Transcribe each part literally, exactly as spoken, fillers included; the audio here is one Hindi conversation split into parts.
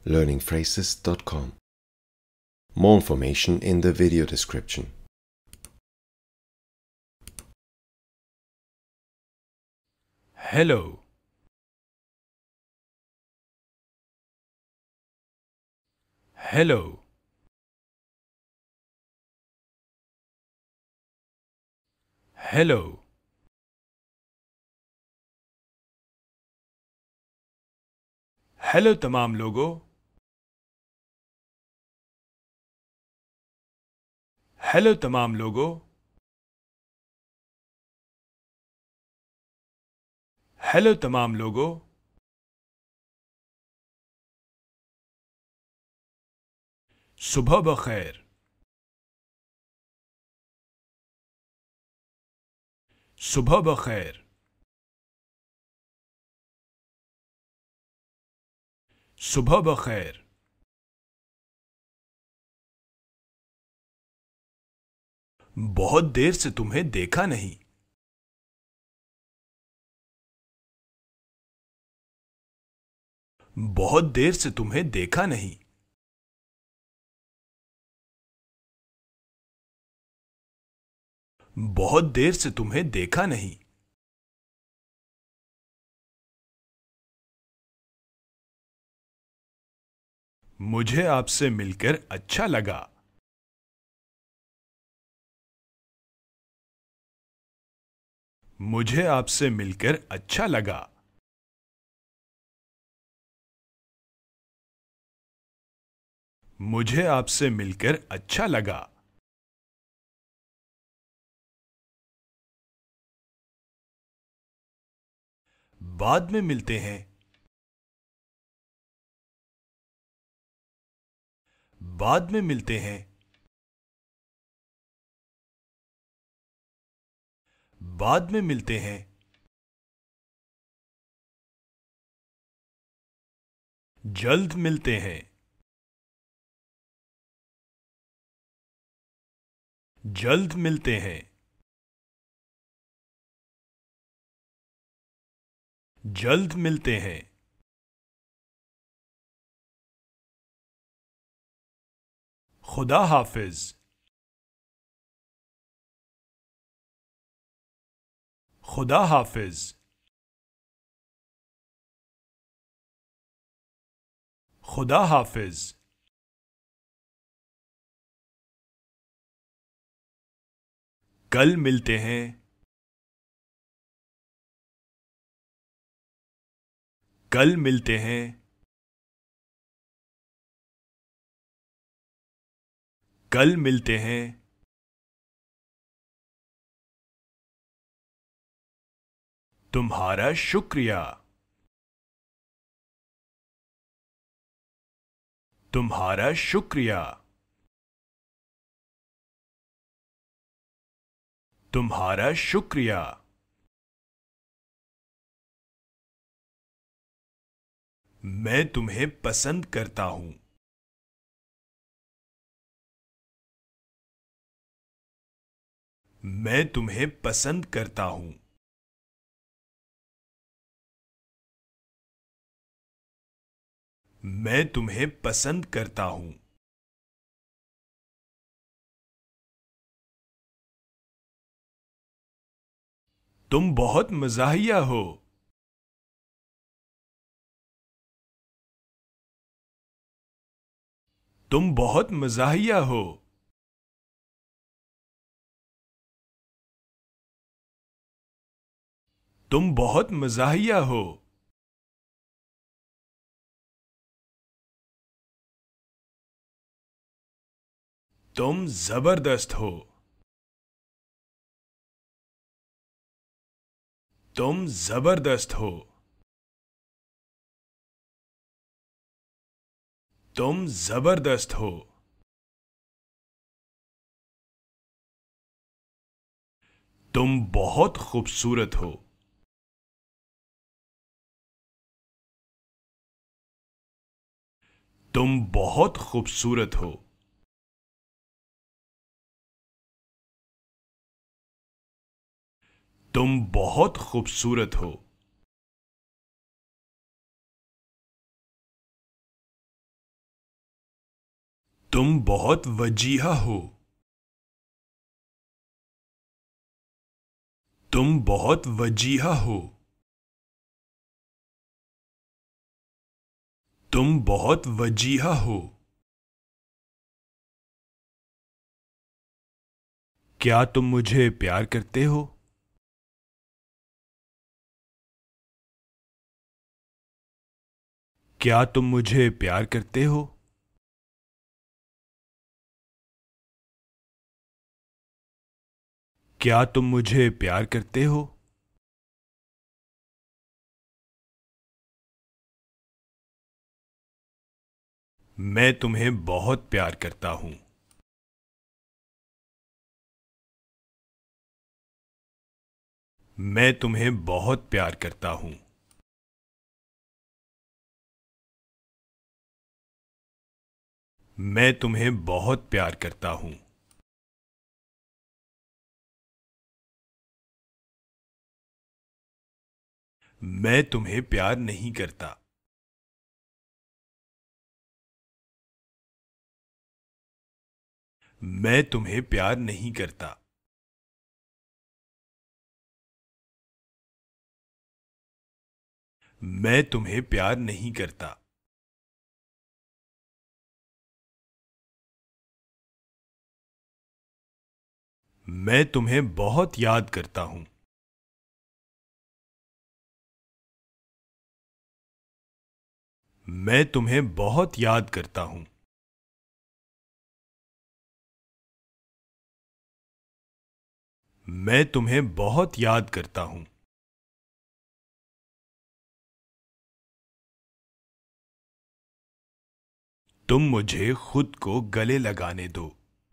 learning phrases dot com. More information in the video description. Hello. Hello. Hello. Hello तमाम लोगों। हेलो तमाम लोगों। हेलो तमाम लोगों। सुबह बखैर। सुबह बखैर। सुबह बखैर। बहुत देर से तुम्हें देखा नहीं। बहुत देर से तुम्हें देखा नहीं। बहुत देर से तुम्हें देखा नहीं। मुझे आपसे मिलकर अच्छा लगा। मुझे आपसे मिलकर अच्छा लगा। मुझे आपसे मिलकर अच्छा लगा। बाद में मिलते हैं। बाद में मिलते हैं। बाद में मिलते हैं। जल्द मिलते हैं। जल्द मिलते हैं। जल्द मिलते हैं। खुदा हाफिज। खुदा हाफिज। खुदा हाफिज। कल मिलते हैं। कल मिलते हैं। कल मिलते हैं। तुम्हारा शुक्रिया। तुम्हारा शुक्रिया। तुम्हारा शुक्रिया। मैं तुम्हें पसंद करता हूं। मैं तुम्हें पसंद करता हूं। मैं तुम्हें पसंद करता हूं। तुम बहुत मज़ाहिया हो। तुम बहुत मज़ाहिया हो। तुम बहुत मज़ाहिया हो। तुम जबरदस्त हो। तुम जबरदस्त हो। तुम जबरदस्त हो। तुम बहुत खूबसूरत हो। तुम बहुत खूबसूरत हो। तुम बहुत खूबसूरत हो। तुम बहुत वजीहा हो। तुम बहुत वजीहा हो। तुम बहुत वजीहा हो। क्या तुम मुझे प्यार करते हो? क्या तुम मुझे प्यार करते हो? क्या तुम मुझे प्यार करते हो? मैं तुम्हें बहुत प्यार करता हूं। मैं तुम्हें बहुत प्यार करता हूं। मैं तुम्हें बहुत प्यार करता हूं। मैं तुम्हें प्यार नहीं करता। मैं तुम्हें प्यार नहीं करता। मैं तुम्हें प्यार नहीं करता। मैं तुम्हें बहुत याद करता हूं। मैं तुम्हें बहुत याद करता हूं। मैं तुम्हें बहुत याद करता हूं। तुम मुझे खुद को गले लगाने दो।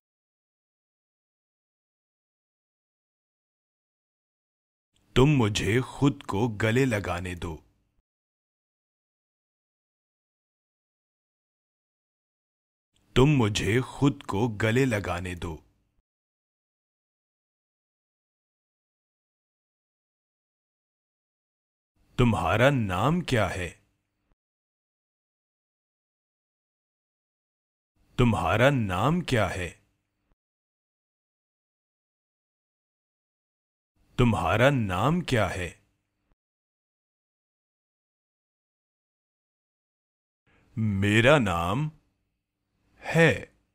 तुम मुझे खुद को गले लगाने दो। तुम मुझे खुद को गले लगाने दो। तुम्हारा नाम क्या है? तुम्हारा नाम क्या है? तुम्हारा नाम क्या है? मेरा नाम है।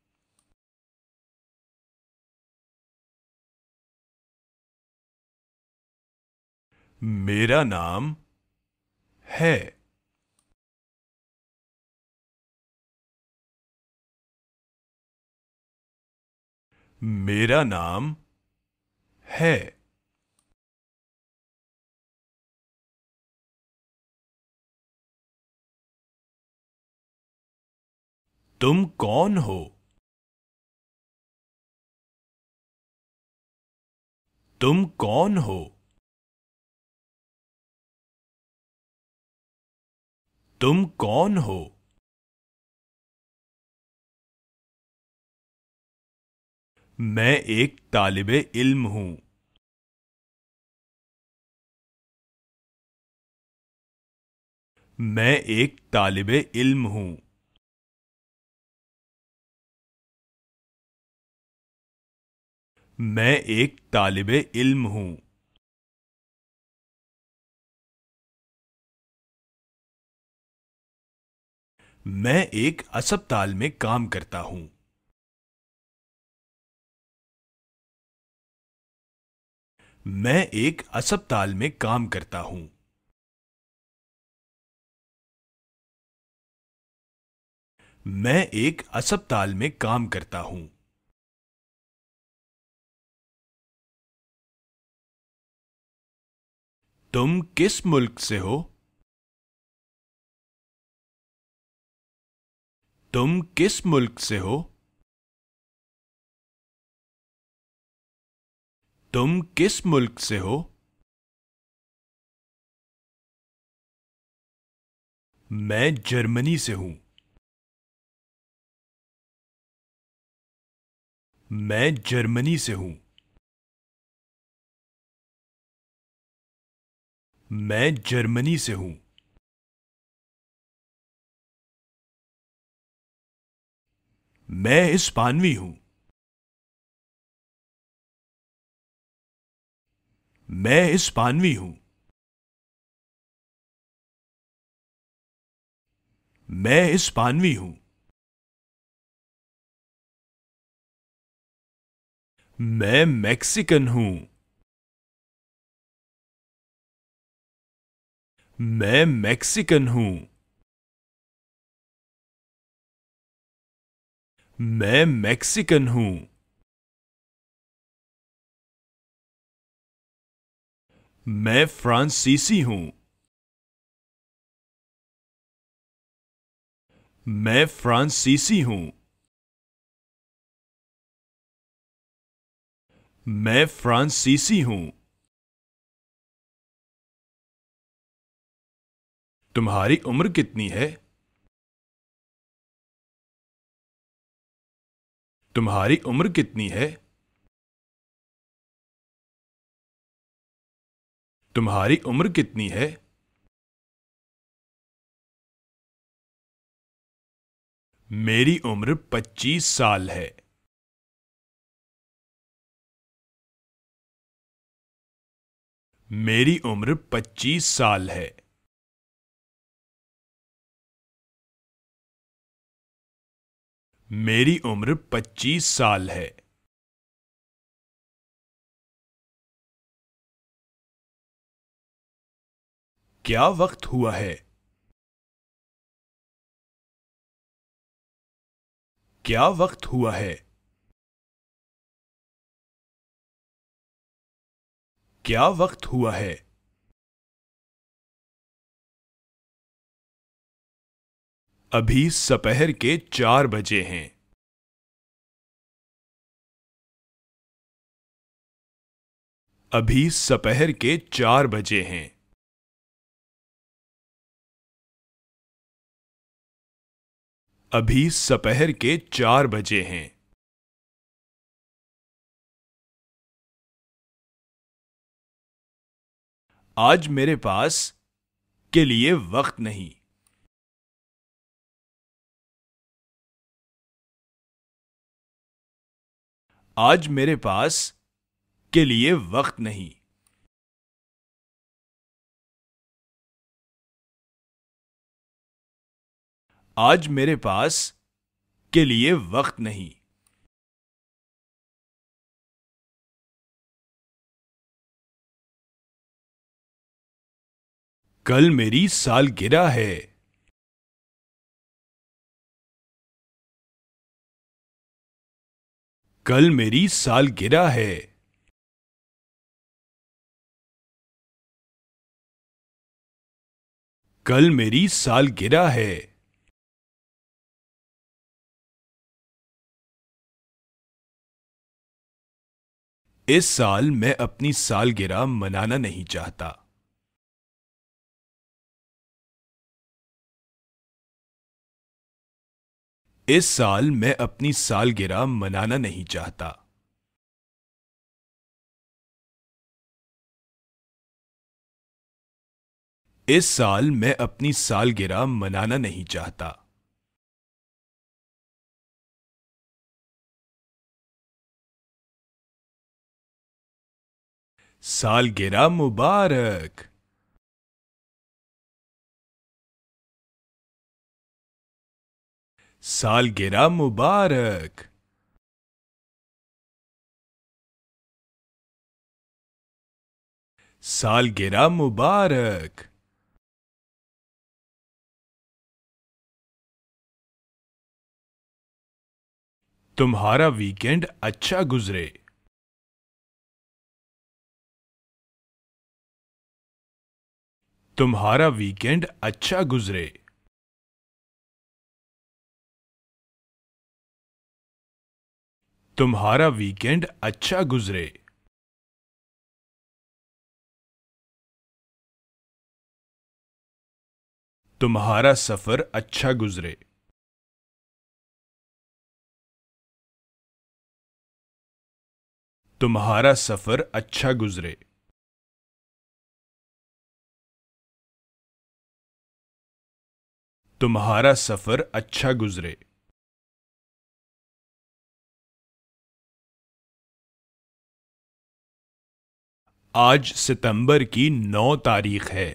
मेरा नाम है। मेरा नाम है। तुम कौन हो? तुम कौन हो? तुम कौन हो? मैं एक तालिबे इल्म हूं। मैं एक तालिबे इल्म हूं। मैं एक तालिबे इल्म हूं। मैं एक अस्पताल में काम करता हूं। मैं एक अस्पताल में काम करता हूं। मैं एक अस्पताल में काम करता हूं। तुम किस मुल्क से हो? तुम किस मुल्क से हो? तुम किस मुल्क से हो? मैं जर्मनी से हूं। मैं जर्मनी से हूं। मैं जर्मनी से हूं। मैं हिस्पानवी हूं। मैं हिस्पानवी हूं। मैं हिस्पानवी हूं। मैं मैक्सिकन हूं। मैं मैक्सिकन हूं। मैं मैक्सिकन हूं। मैं फ्रांसीसी हूं। मैं फ्रांसीसी हूं। मैं फ्रांसीसी हूं। तुम्हारी उम्र कितनी है? तुम्हारी उम्र कितनी है? तुम्हारी उम्र कितनी है? मेरी उम्र पच्चीस साल है। मेरी उम्र पच्चीस साल है। मेरी उम्र पच्चीस साल है। क्या वक्त हुआ है? क्या वक्त हुआ है? क्या वक्त हुआ है? अभी सपहर के चार बजे हैं। अभी सपहर के चार बजे हैं। अभी सपहर के चार बजे हैं। आज मेरे पास के लिए वक्त नहीं। आज मेरे पास के लिए वक्त नहीं। आज मेरे पास के लिए वक्त नहीं। कल मेरी सालगिरह है। कल मेरी सालगिरह है। कल मेरी सालगिरह है। इस साल मैं अपनी सालगिरह मनाना नहीं चाहता। इस साल मैं अपनी सालगिरह मनाना नहीं चाहता। इस साल मैं अपनी सालगिरह मनाना नहीं चाहता। सालगिरह मुबारक। सालगिरह मुबारक। सालगिरह मुबारक। तुम्हारा वीकेंड अच्छा गुजरे। तुम्हारा वीकेंड अच्छा गुजरे। तुम्हारा वीकेंड अच्छा गुजरे। तुम्हारा सफर अच्छा गुजरे। तुम्हारा सफर अच्छा गुजरे। तुम्हारा सफर अच्छा गुजरे। आज सितंबर की नौ तारीख है।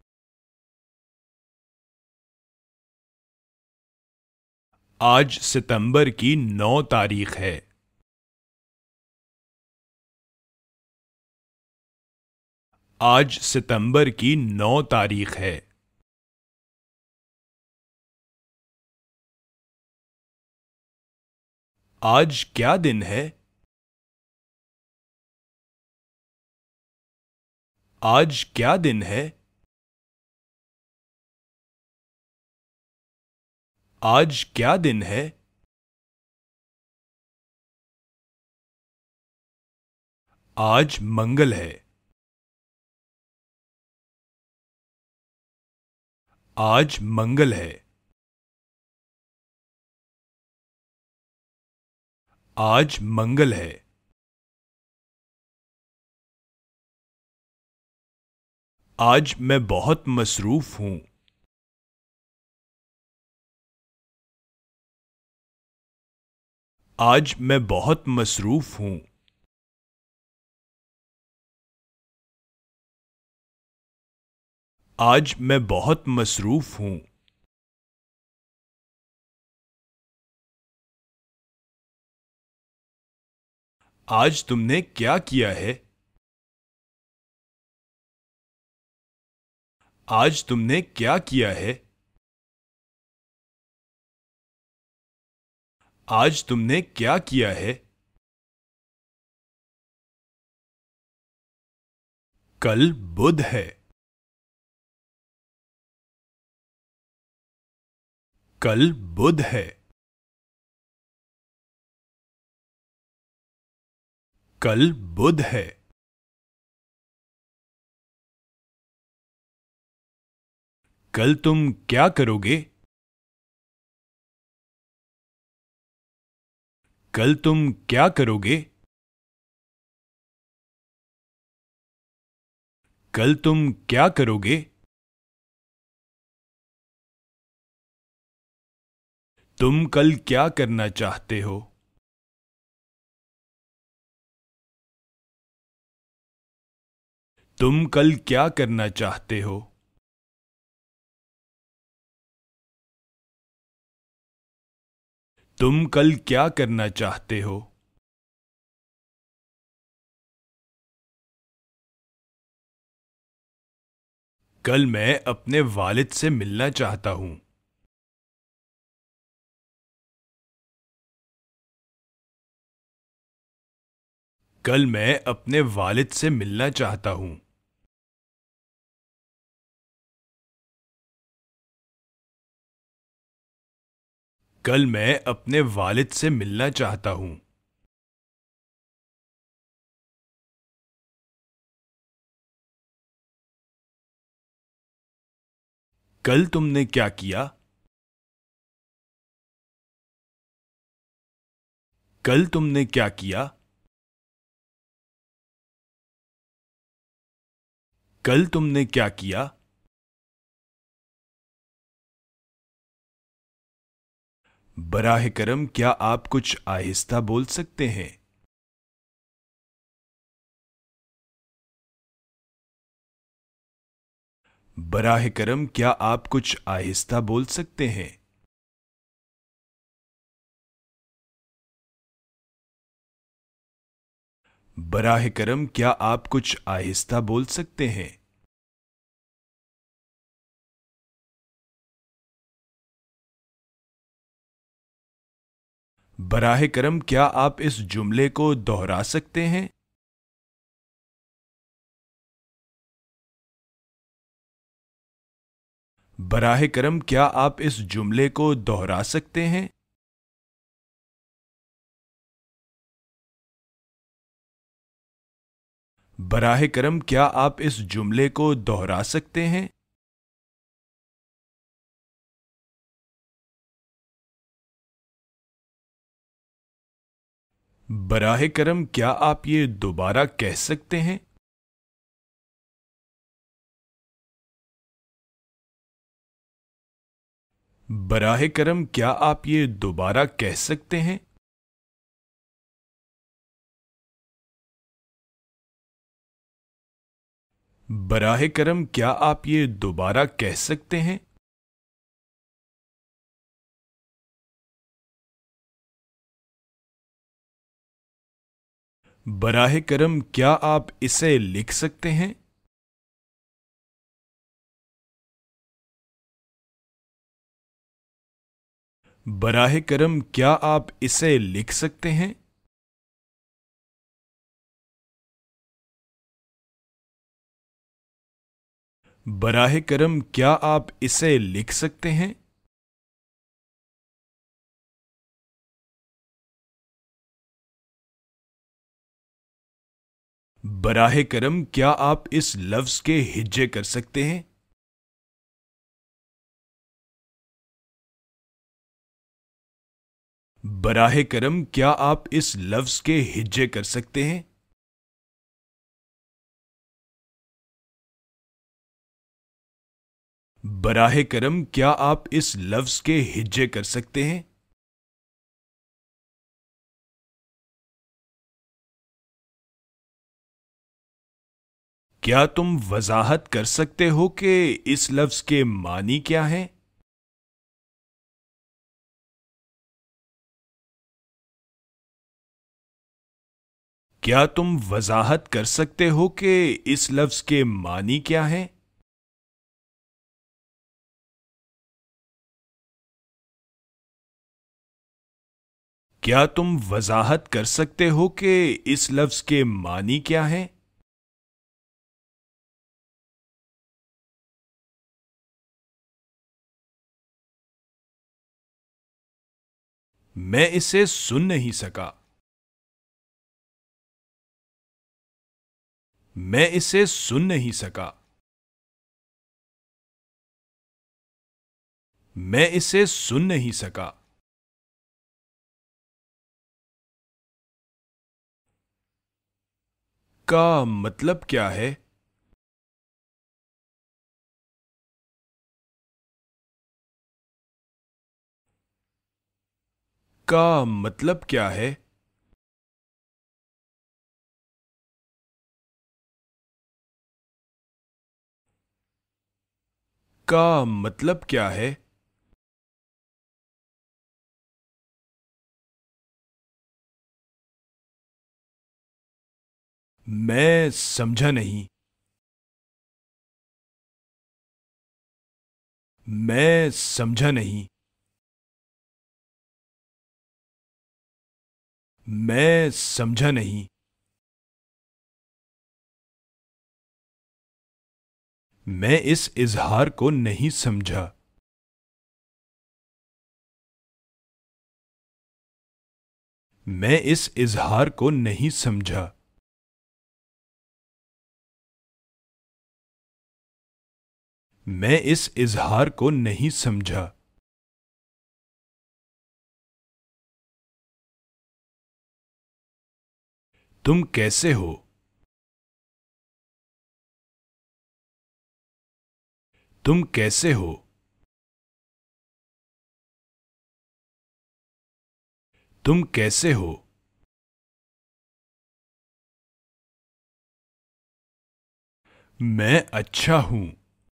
आज सितंबर की नौ तारीख है। आज सितंबर की नौ तारीख है। आज क्या दिन है? आज क्या दिन है? आज क्या दिन है? आज मंगल है। आज मंगल है। आज मंगल है। आज मैं बहुत मसरूफ हूं। आज मैं बहुत मसरूफ हूं। आज मैं बहुत मसरूफ हूं। आज तुमने क्या किया है? आज तुमने क्या किया है? आज तुमने क्या किया है? कल बुध है। कल बुध है। कल बुध है। कल तुम क्या करोगे? कल तुम क्या करोगे? कल तुम क्या करोगे? तुम कल क्या करना चाहते हो? तुम कल क्या करना चाहते हो? तुम कल क्या करना चाहते हो? कल मैं अपने वालिद से मिलना चाहता हूं। कल मैं अपने वालिद से मिलना चाहता हूं। कल मैं अपने वालिद से मिलना चाहता हूं। कल तुमने क्या किया? कल तुमने क्या किया? कल तुमने क्या किया? बराह करम क्या आप कुछ आहिस्ता बोल सकते हैं? बराह करम क्या आप कुछ आहिस्ता बोल सकते हैं? बराह करम क्या आप कुछ आहिस्ता बोल सकते हैं? बराह करम क्या आप इस जुमले को दोहरा सकते हैं? बराह करम क्या आप इस जुमले को दोहरा सकते हैं? बराह करम क्या आप इस जुमले को दोहरा सकते हैं? बराह करम क्या आप ये दोबारा कह सकते हैं? बराह करम क्या आप ये दोबारा कह सकते हैं? बराहे करम क्या आप ये दोबारा कह सकते हैं? बराहे करम क्या आप इसे लिख सकते हैं? बराहे करम क्या आप इसे लिख सकते हैं? बराहे करम क्या आप इसे लिख सकते हैं? बराहे करम क्या आप इस लफ्ज के हिज्जे कर सकते हैं? बराहे करम क्या आप इस लफ्ज के हिज्जे कर सकते हैं? बराहे करम क्या आप इस लफ्ज के हिज्जे कर सकते हैं? क्या तुम वजाहत कर सकते हो कि इस लफ्ज के मानी क्या हैं? क्या तुम वजाहत कर सकते हो कि इस लफ्ज के मानी क्या हैं? क्या तुम वजाहत कर सकते हो कि इस लफ्ज के मानी क्या हैं? मैं इसे सुन नहीं सका। मैं इसे सुन नहीं सका। मैं इसे सुन नहीं सका। का मतलब क्या है? का मतलब क्या है? का मतलब क्या है? मैं समझा नहीं। मैं समझा नहीं। मैं समझा नहीं। मैं इस इजहार को नहीं समझा। मैं इस इजहार को नहीं समझा। मैं इस इजहार को नहीं समझा। तुम कैसे हो? तुम कैसे हो? तुम कैसे हो? मैं अच्छा हूं।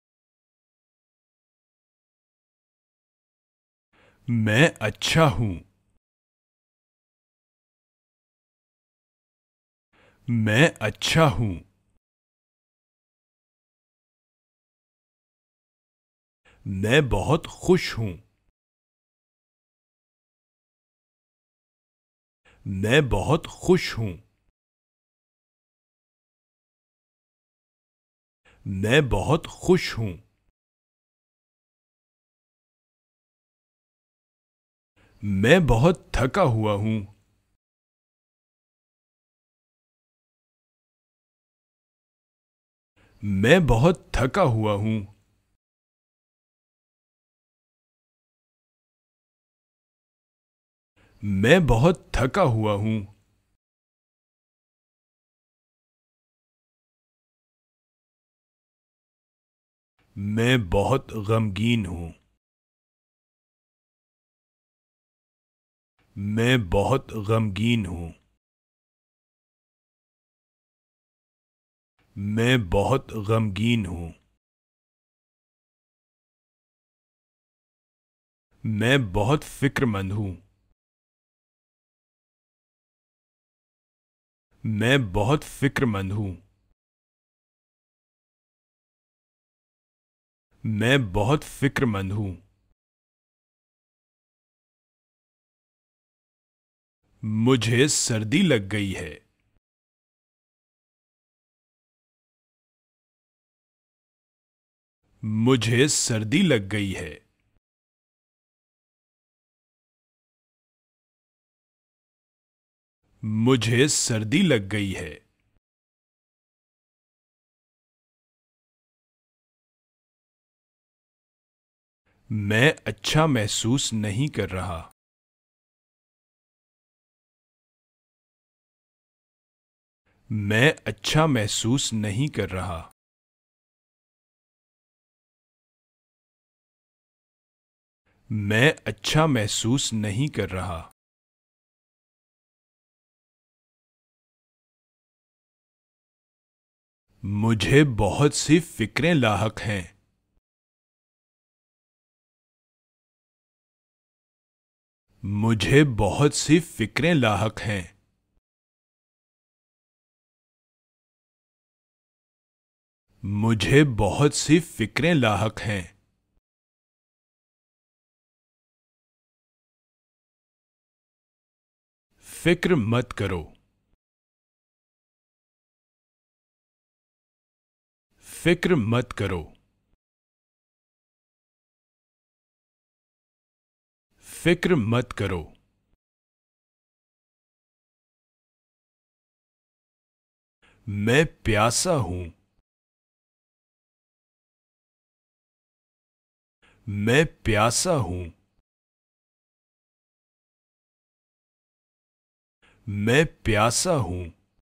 मैं अच्छा हूं। मैं अच्छा हूं। मैं बहुत खुश हूं। मैं बहुत खुश हूं। मैं बहुत खुश हूं। मैं बहुत थका हुआ हूं। मैं बहुत थका हुआ हूं। मैं बहुत थका हुआ हूं। मैं बहुत गमगीन हूं। मैं बहुत गमगीन हूं। मैं बहुत गमगीन हूं। मैं बहुत फिक्रमंद हूं। मैं बहुत फिक्रमंद हूं। मैं बहुत फिक्रमंद हूं। मुझे सर्दी लग गई है। मुझे सर्दी लग गई है। मुझे सर्दी लग गई है। मैं अच्छा महसूस नहीं कर रहा। मैं अच्छा महसूस नहीं कर रहा। मैं अच्छा महसूस नहीं कर रहा। मुझे बहुत सी फिक्रें लाहक हैं। मुझे बहुत सी फिक्रें लाहक हैं। मुझे बहुत सी फिक्रें लाहक हैं। फिक्र मत करो। फिक्र मत करो। फिक्र मत करो। मैं प्यासा हूं। मैं प्यासा हूं। मैं प्यासा हूं।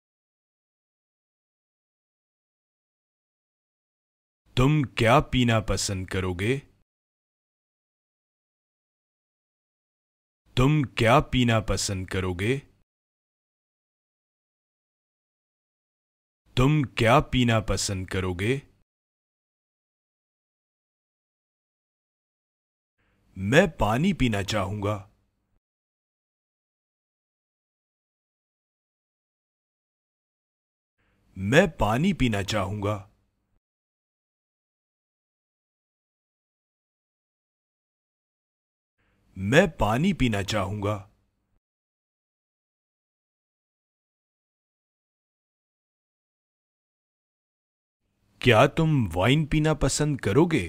तुम क्या पीना पसंद करोगे? तुम क्या पीना पसंद करोगे? तुम क्या पीना पसंद करोगे? मैं पानी पीना चाहूंगा। मैं पानी पीना चाहूंगा। मैं पानी पीना चाहूंगा। क्या तुम वाइन पीना पसंद करोगे?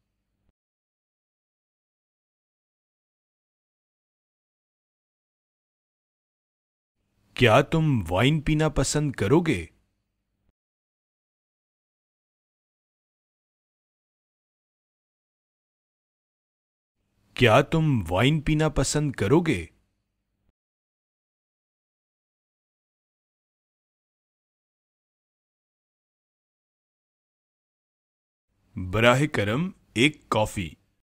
क्या तुम वाइन पीना पसंद करोगे? क्या तुम वाइन पीना पसंद करोगे? बराह करम एक कॉफी।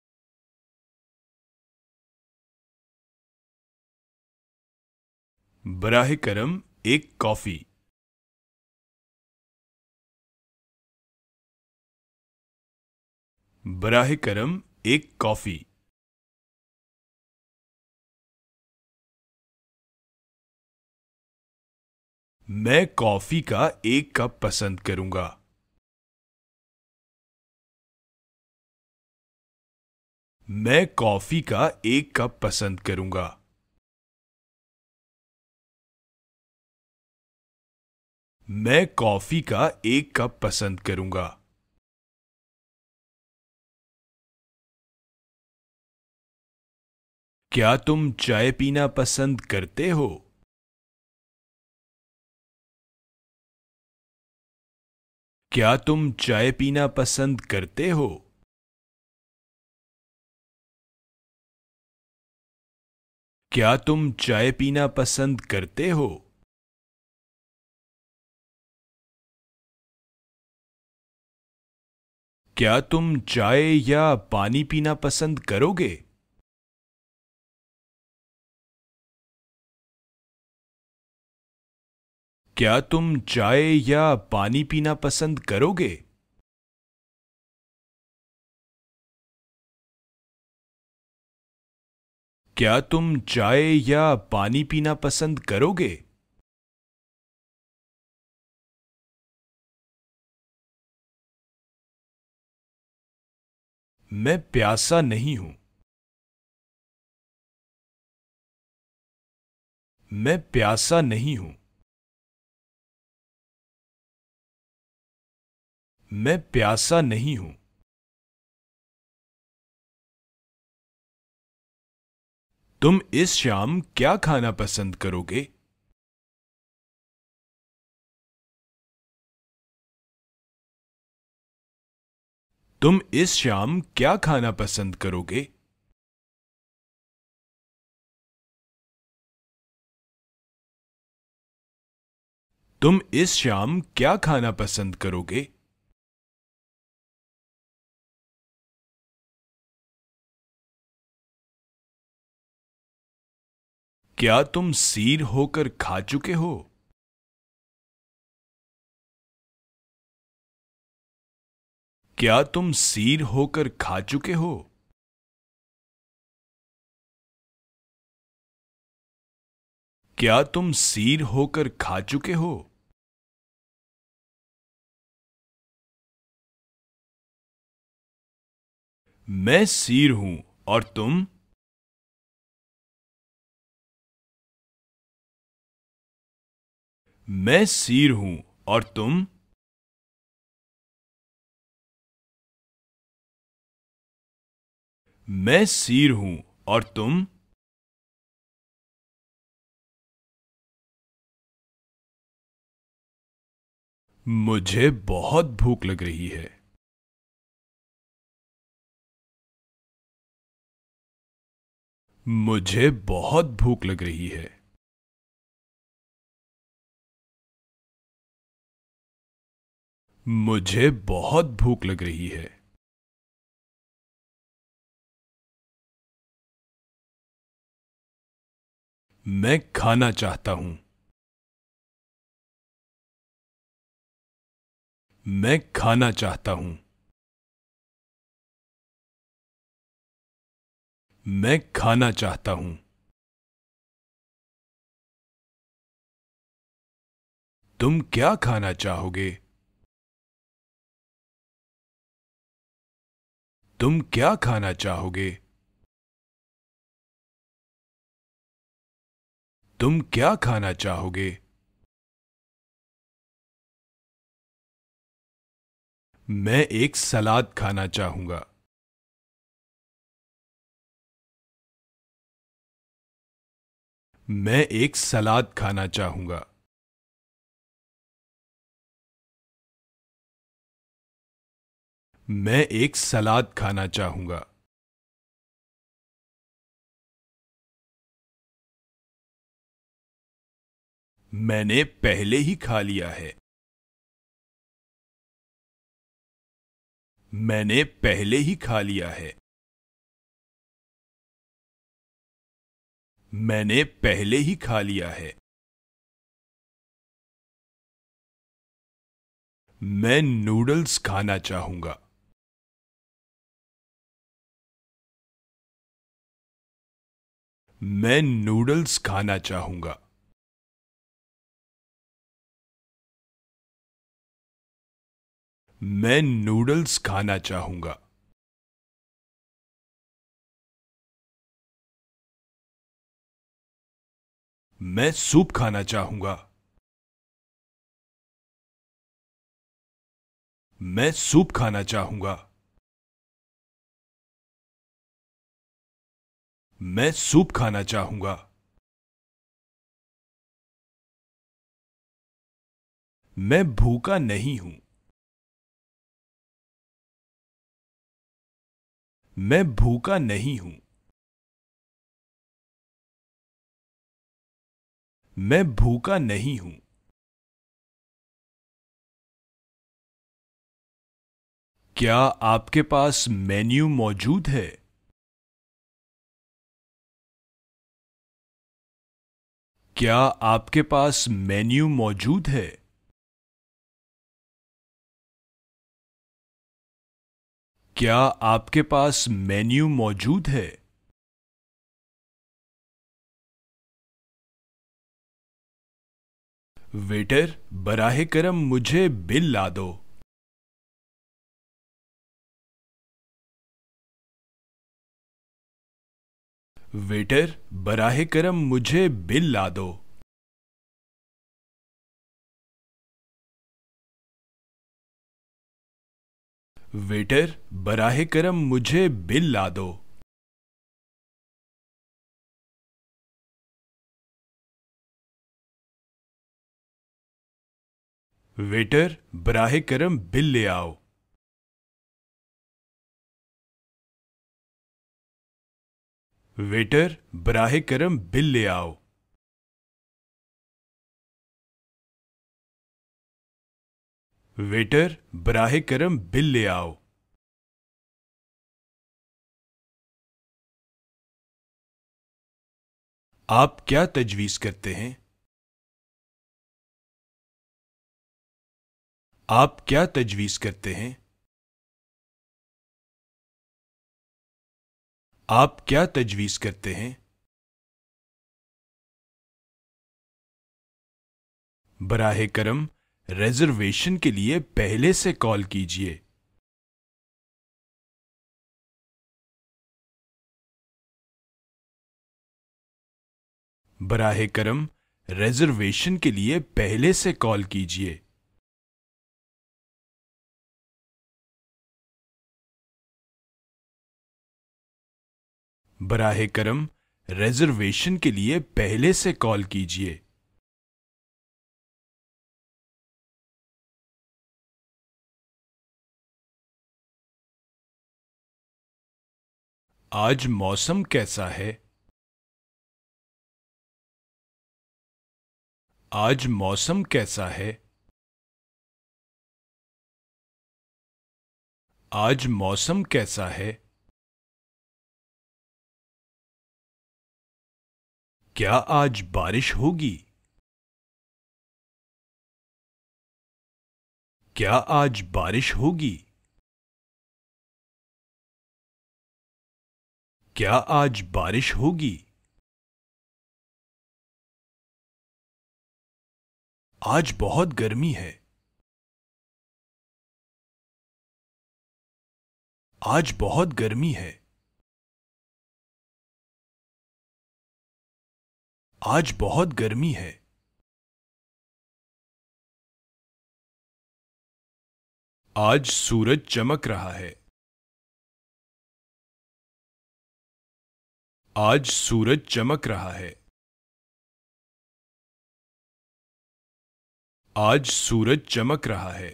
बराह करम एक कॉफी। बराह करम एक कॉफी। मैं कॉफी का एक कप पसंद करूंगा। मैं कॉफी का एक कप पसंद करूंगा। मैं कॉफी का एक कप पसंद करूंगा। क्या तुम चाय पीना पसंद करते हो? क्या तुम चाय पीना पसंद करते हो? क्या तुम चाय पीना पसंद करते हो? क्या तुम चाय या पानी पीना पसंद करोगे? क्या तुम चाय या पानी पीना पसंद करोगे? क्या तुम चाय या पानी पीना पसंद करोगे? मैं प्यासा नहीं हूं। मैं प्यासा नहीं हूं। मैं प्यासा नहीं हूं। तुम इस शाम क्या खाना पसंद करोगे? तुम इस शाम क्या खाना पसंद करोगे? तुम इस शाम क्या खाना पसंद करोगे? क्या तुम सीर होकर खा चुके हो? क्या तुम सीर होकर खा चुके हो? क्या तुम सीर होकर खा चुके हो? मैं सीर हूं और तुम? मैं सीर हूं और तुम? मैं सीर हूं और तुम? मुझे बहुत भूख लग रही है। मुझे बहुत भूख लग रही है। मुझे बहुत भूख लग रही है। मैं खाना चाहता हूं। मैं खाना चाहता हूं। मैं खाना चाहता हूं। तुम क्या खाना चाहोगे? तुम क्या खाना चाहोगे? तुम क्या खाना चाहोगे? मैं एक सलाद खाना चाहूंगा। मैं एक सलाद खाना चाहूंगा। मैं एक सलाद खाना चाहूंगा। मैंने पहले ही खा लिया है। मैंने पहले ही खा लिया है। मैंने पहले ही खा लिया है। मैं नूडल्स खाना चाहूंगा। मैं नूडल्स खाना चाहूंगा। मैं नूडल्स खाना चाहूंगा। मैं सूप खाना चाहूंगा। मैं सूप खाना चाहूंगा। मैं सूप खाना चाहूंगा। मैं भूखा नहीं हूं। मैं भूखा नहीं हूं। मैं भूखा नहीं हूं। क्या आपके पास मेन्यू मौजूद है? क्या आपके पास मेन्यू मौजूद है? क्या आपके पास मेन्यू मौजूद है? वेटर, बराहे करम मुझे बिल ला दो। वेटर, बराहे करम मुझे बिल ला दो। वेटर, बराहे करम मुझे बिल ला दो। वेटर, बराहे करम बिल ले आओ। वेटर, बराहे करम बिल ले आओ। वेटर, बराहे करम बिल ले आओ। आप क्या तजवीज़ करते हैं? आप क्या तजवीज़ करते हैं? आप क्या तजवीज़ करते हैं? बराहे करम रिजर्वेशन के लिए पहले से कॉल कीजिए। बराहे करम रिजर्वेशन के लिए पहले से कॉल कीजिए। बराहे करम रिजर्वेशन के लिए पहले से कॉल कीजिए। आज मौसम कैसा है? आज मौसम कैसा है? आज मौसम कैसा है? क्या आज बारिश होगी? क्या आज बारिश होगी? क्या आज बारिश होगी? आज बहुत गर्मी है। आज बहुत गर्मी है। आज बहुत गर्मी है। आज सूरज चमक रहा है। आज सूरज चमक रहा है। आज सूरज चमक रहा है।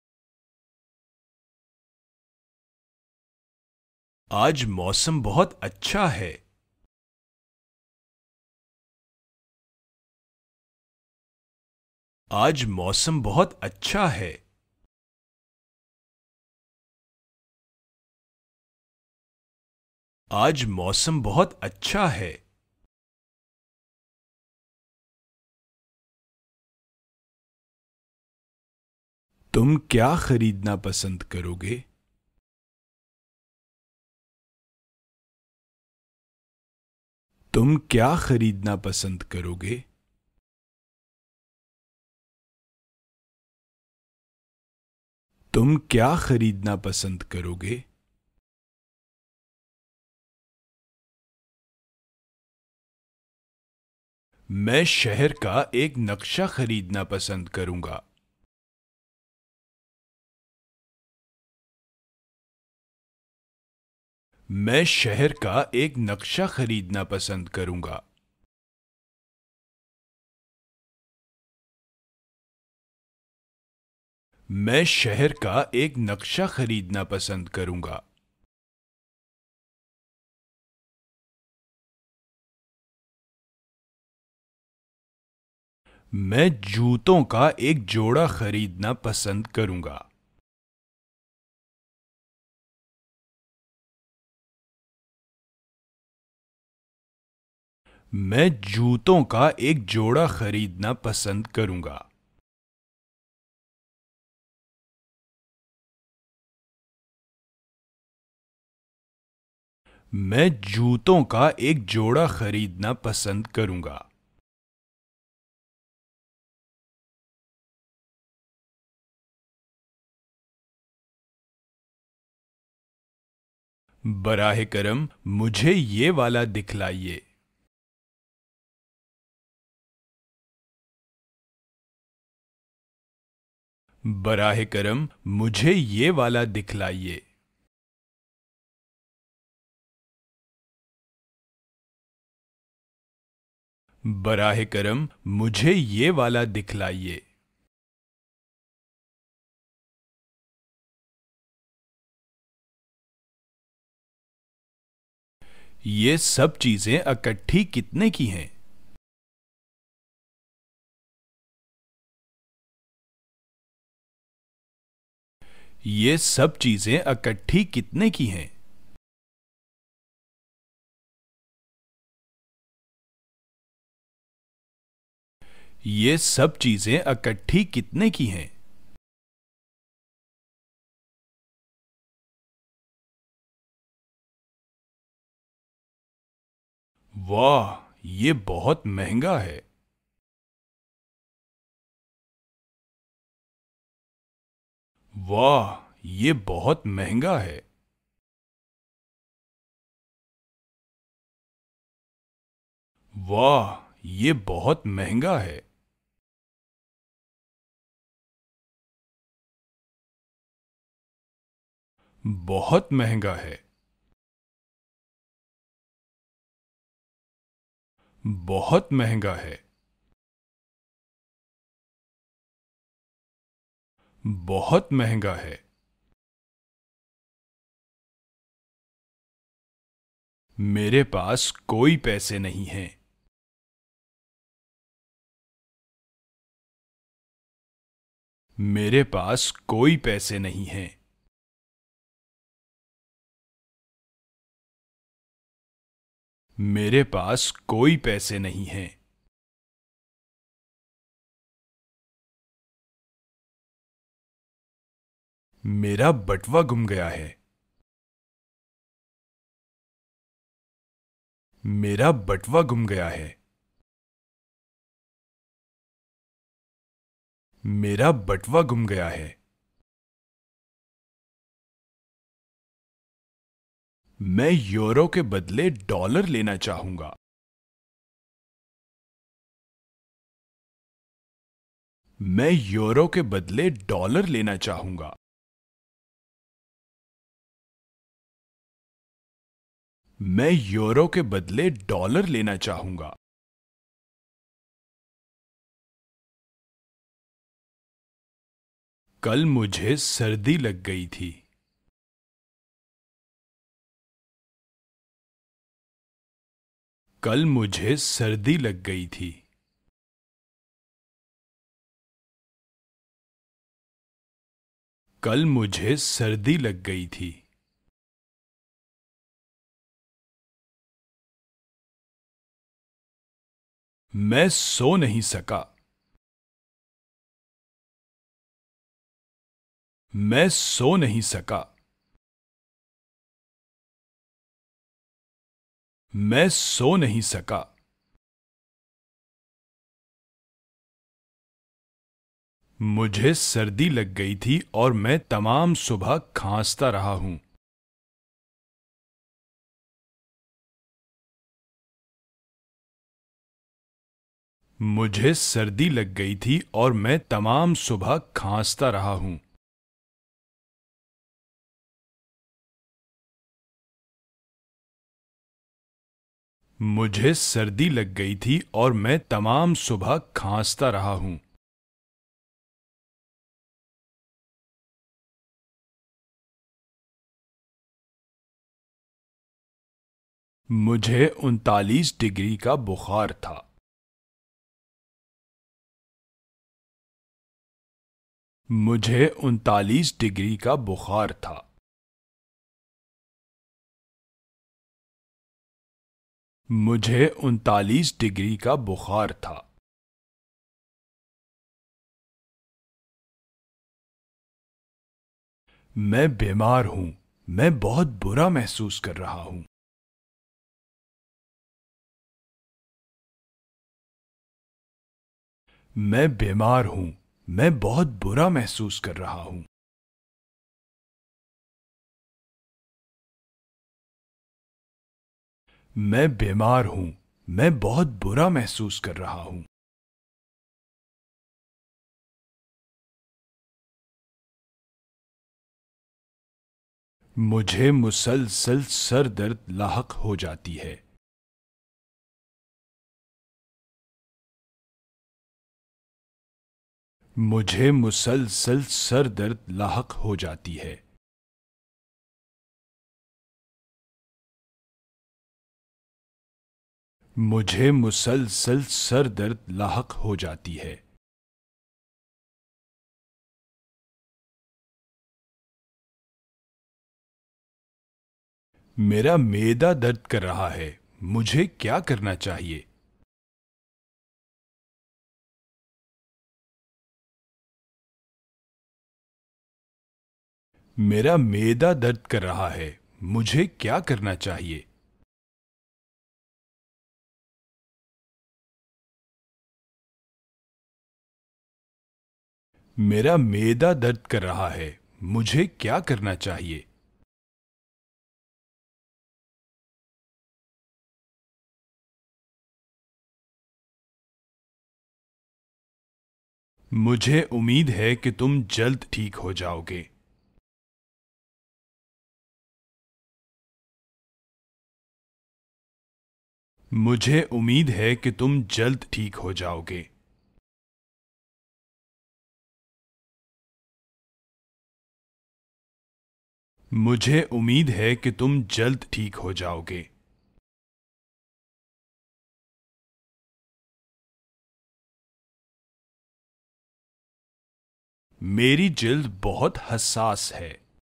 आज मौसम बहुत अच्छा है। आज मौसम बहुत अच्छा है। आज मौसम बहुत अच्छा है। तुम क्या खरीदना पसंद करोगे? तुम क्या खरीदना पसंद करोगे? तुम क्या खरीदना पसंद करोगे? मैं शहर का एक नक्शा खरीदना पसंद करूंगा। मैं शहर का एक नक्शा खरीदना पसंद करूंगा। मैं शहर का एक नक्शा खरीदना पसंद करूंगा। मैं जूतों का एक जोड़ा खरीदना पसंद करूंगा। मैं जूतों का एक जोड़ा खरीदना पसंद करूंगा। मैं जूतों का एक जोड़ा खरीदना पसंद करूंगा। बराह करम मुझे ये वाला दिखलाइए। बराह करम मुझे ये वाला दिखलाइए। बराह करम मुझे ये वाला दिखलाइए। ये सब चीजें इकट्ठी कितने की हैं? ये सब चीजें इकट्ठी कितने की हैं? ये सब चीजें इकट्ठी कितने की हैं? वाह, ये बहुत महंगा है। वाह, ये बहुत महंगा है। वाह, ये बहुत महंगा है। बहुत महंगा है। बहुत महंगा है। बहुत महंगा है। मेरे पास कोई पैसे नहीं हैं। मेरे पास कोई पैसे नहीं हैं। मेरे पास कोई पैसे नहीं हैं। मेरा बटुआ गुम गया है। मेरा बटुआ गुम गया है। मेरा बटुआ गुम गया है। मैं यूरो के बदले डॉलर लेना चाहूंगा। मैं यूरो के बदले डॉलर लेना चाहूंगा। मैं यूरो के बदले डॉलर लेना चाहूंगा। कल मुझे सर्दी लग गई थी। कल मुझे सर्दी लग गई थी। कल मुझे सर्दी लग गई थी। मैं सो नहीं सका। मैं सो नहीं सका। मैं सो नहीं सका। मुझे सर्दी लग गई थी और मैं तमाम सुबह खांसता रहा हूं। मुझे सर्दी लग गई थी और मैं तमाम सुबह खांसता रहा हूं। मुझे सर्दी लग गई थी और मैं तमाम सुबह खांसता रहा हूं। मुझे उनतालीस डिग्री का बुखार था। मुझे उनतालीस डिग्री का बुखार था। मुझे उनतालीस डिग्री का बुखार था। मैं बीमार हूं। मैं बहुत बुरा महसूस कर रहा हूं। मैं बीमार हूं। मैं बहुत बुरा महसूस कर रहा हूं। मैं बीमार हूं। मैं बहुत बुरा महसूस कर रहा हूं। मुझे मुसलसल सर दर्द लाहक हो जाती है। मुझे मुसलसल सर दर्द लाहक हो जाती है। मुझे मुसलसल सर दर्द लाहक हो जाती है। मेरा मेदा दर्द कर रहा है। मुझे क्या करना चाहिए? मेरा मेदा दर्द कर रहा है। मुझे क्या करना चाहिए? मेरा मेदा दर्द कर रहा है। मुझे क्या करना चाहिए? मुझे उम्मीद है कि तुम जल्द ठीक हो जाओगे। मुझे उम्मीद है कि तुम जल्द ठीक हो जाओगे। मुझे उम्मीद है कि तुम जल्द ठीक हो जाओगे। मेरी जिल्द बहुत हसास है।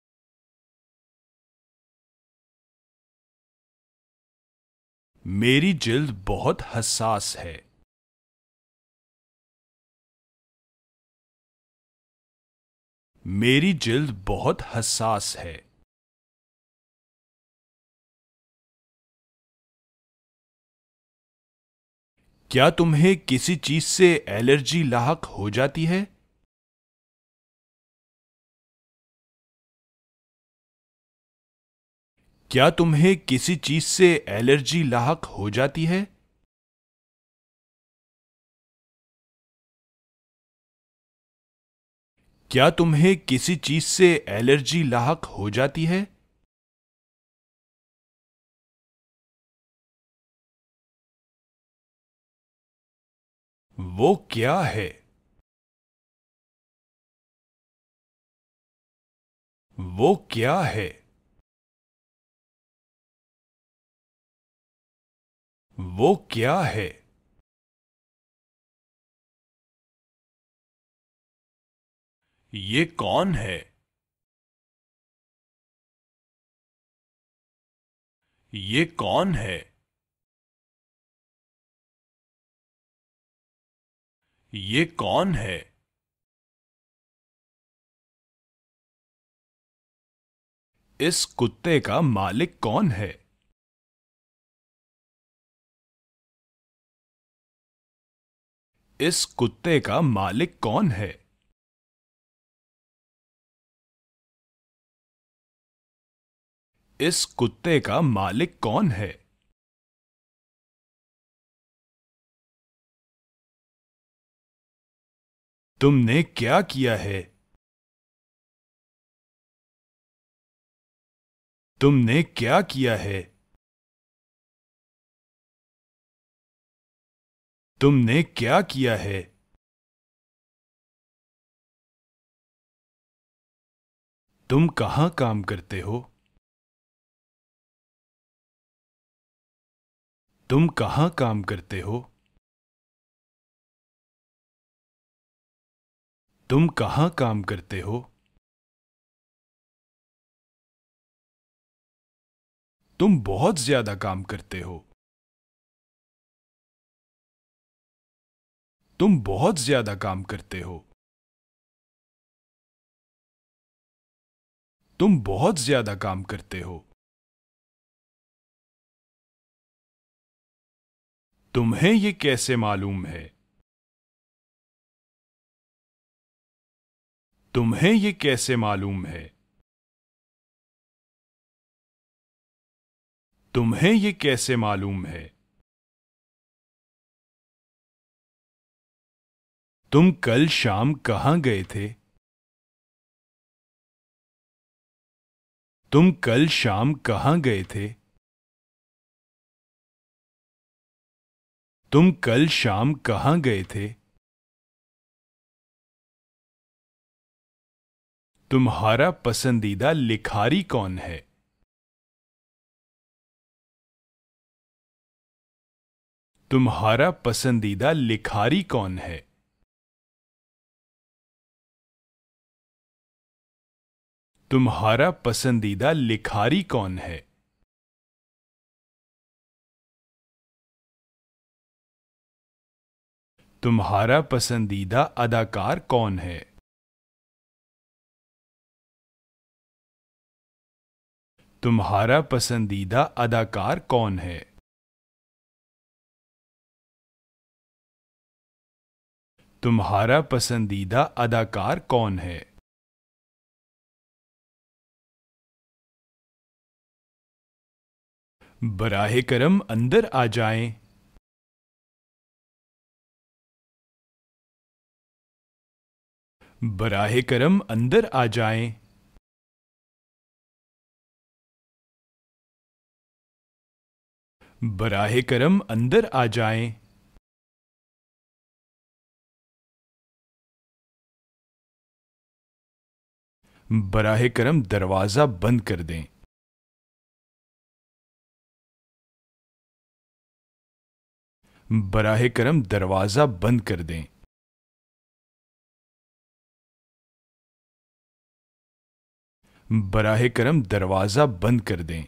मेरी जिल्द बहुत हसास है। मेरी जिल्द बहुत हसास है। क्या तुम्हें किसी चीज से एलर्जी लाहक हो जाती है? क्या तुम्हें किसी चीज से एलर्जी लाहक हो जाती है? क्या तुम्हें किसी चीज से एलर्जी लाहक हो जाती है? वो क्या है? वो क्या है? वो क्या है? ये कौन है? ये कौन है? ये कौन है? इस कुत्ते का मालिक कौन है? इस कुत्ते का मालिक कौन है? इस कुत्ते का मालिक कौन है? तुमने क्या किया है? तुमने क्या किया है? तुमने क्या किया है? तुम कहां काम करते हो? तुम कहां काम करते हो? तुम कहां काम करते हो? तुम बहुत ज्यादा काम करते हो। तुम बहुत ज्यादा काम करते हो। तुम बहुत ज्यादा काम करते हो। तुम्हें ये कैसे मालूम है? तुम्हें ये कैसे मालूम है? तुम्हें ये कैसे मालूम है? तुम कल शाम कहां गए थे? तुम कल शाम कहां गए थे? तुम कल शाम कहां गए थे? तुम्हारा पसंदीदा लिखारी कौन है? तुम्हारा पसंदीदा लिखारी कौन है? तुम्हारा पसंदीदा लिखारी कौन है? तुम्हारा पसंदीदा अदाकार कौन है? तुम्हारा पसंदीदा अदाकार कौन है? तुम्हारा पसंदीदा अदाकार कौन है? बराहे करम अंदर आ जाएं। बराहे करम अंदर आ जाएं। बराहे करम अंदर आ जाएं। बराहे करम दरवाजा बंद कर दें। बराहे करम दरवाजा बंद कर दें। बराहे करम दरवाजा बंद कर दें।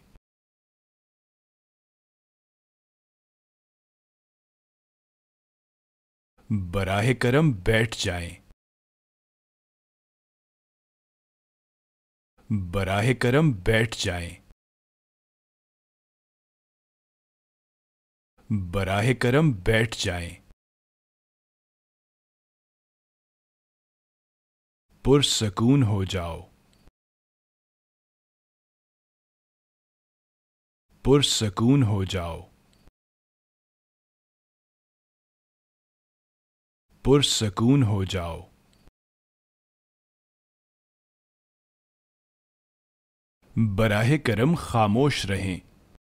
बराहे करम बैठ जाएं। बराहे करम बैठ जाएं। बराहे करम बैठ जाएं। पुरसकून हो जाओ। पुरसकून हो जाओ। पुरसकून हो जाओ। बराहे करम खामोश रहें।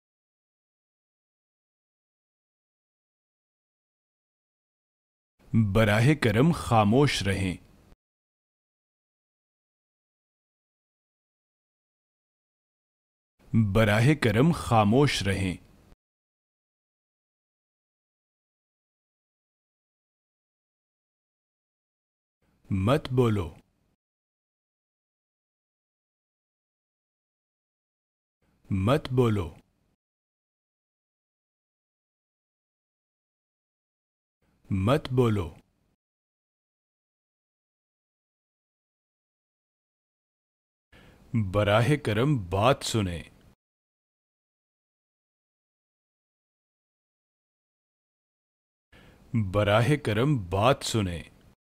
बराहे करम खामोश रहें। बराहे करम खामोश रहें। मत बोलो। मत बोलो। मत बोलो। बराहे करम बात सुने। बराहे करम बात सुने।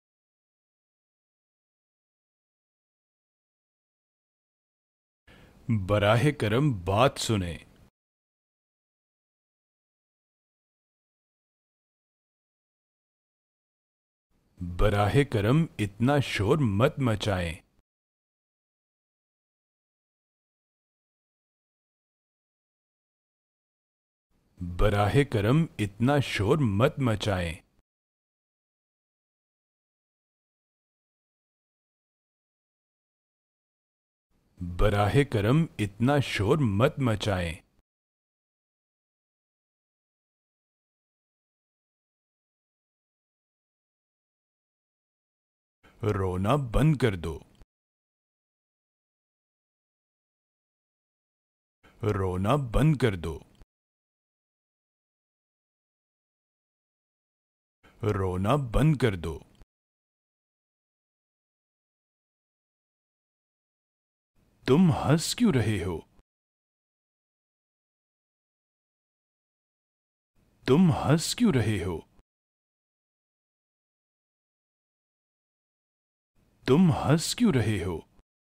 बराहे करम बात सुने। बराहे करम इतना शोर मत मचाएं। बराहे करम इतना शोर मत मचाएं। बराहे करम इतना शोर मत मचाएं। रोना बंद कर दो। रोना बंद कर दो। रोना बंद कर दो। तुम हंस क्यों रहे हो? तुम हंस क्यों रहे हो? तुम हंस क्यों रहे हो?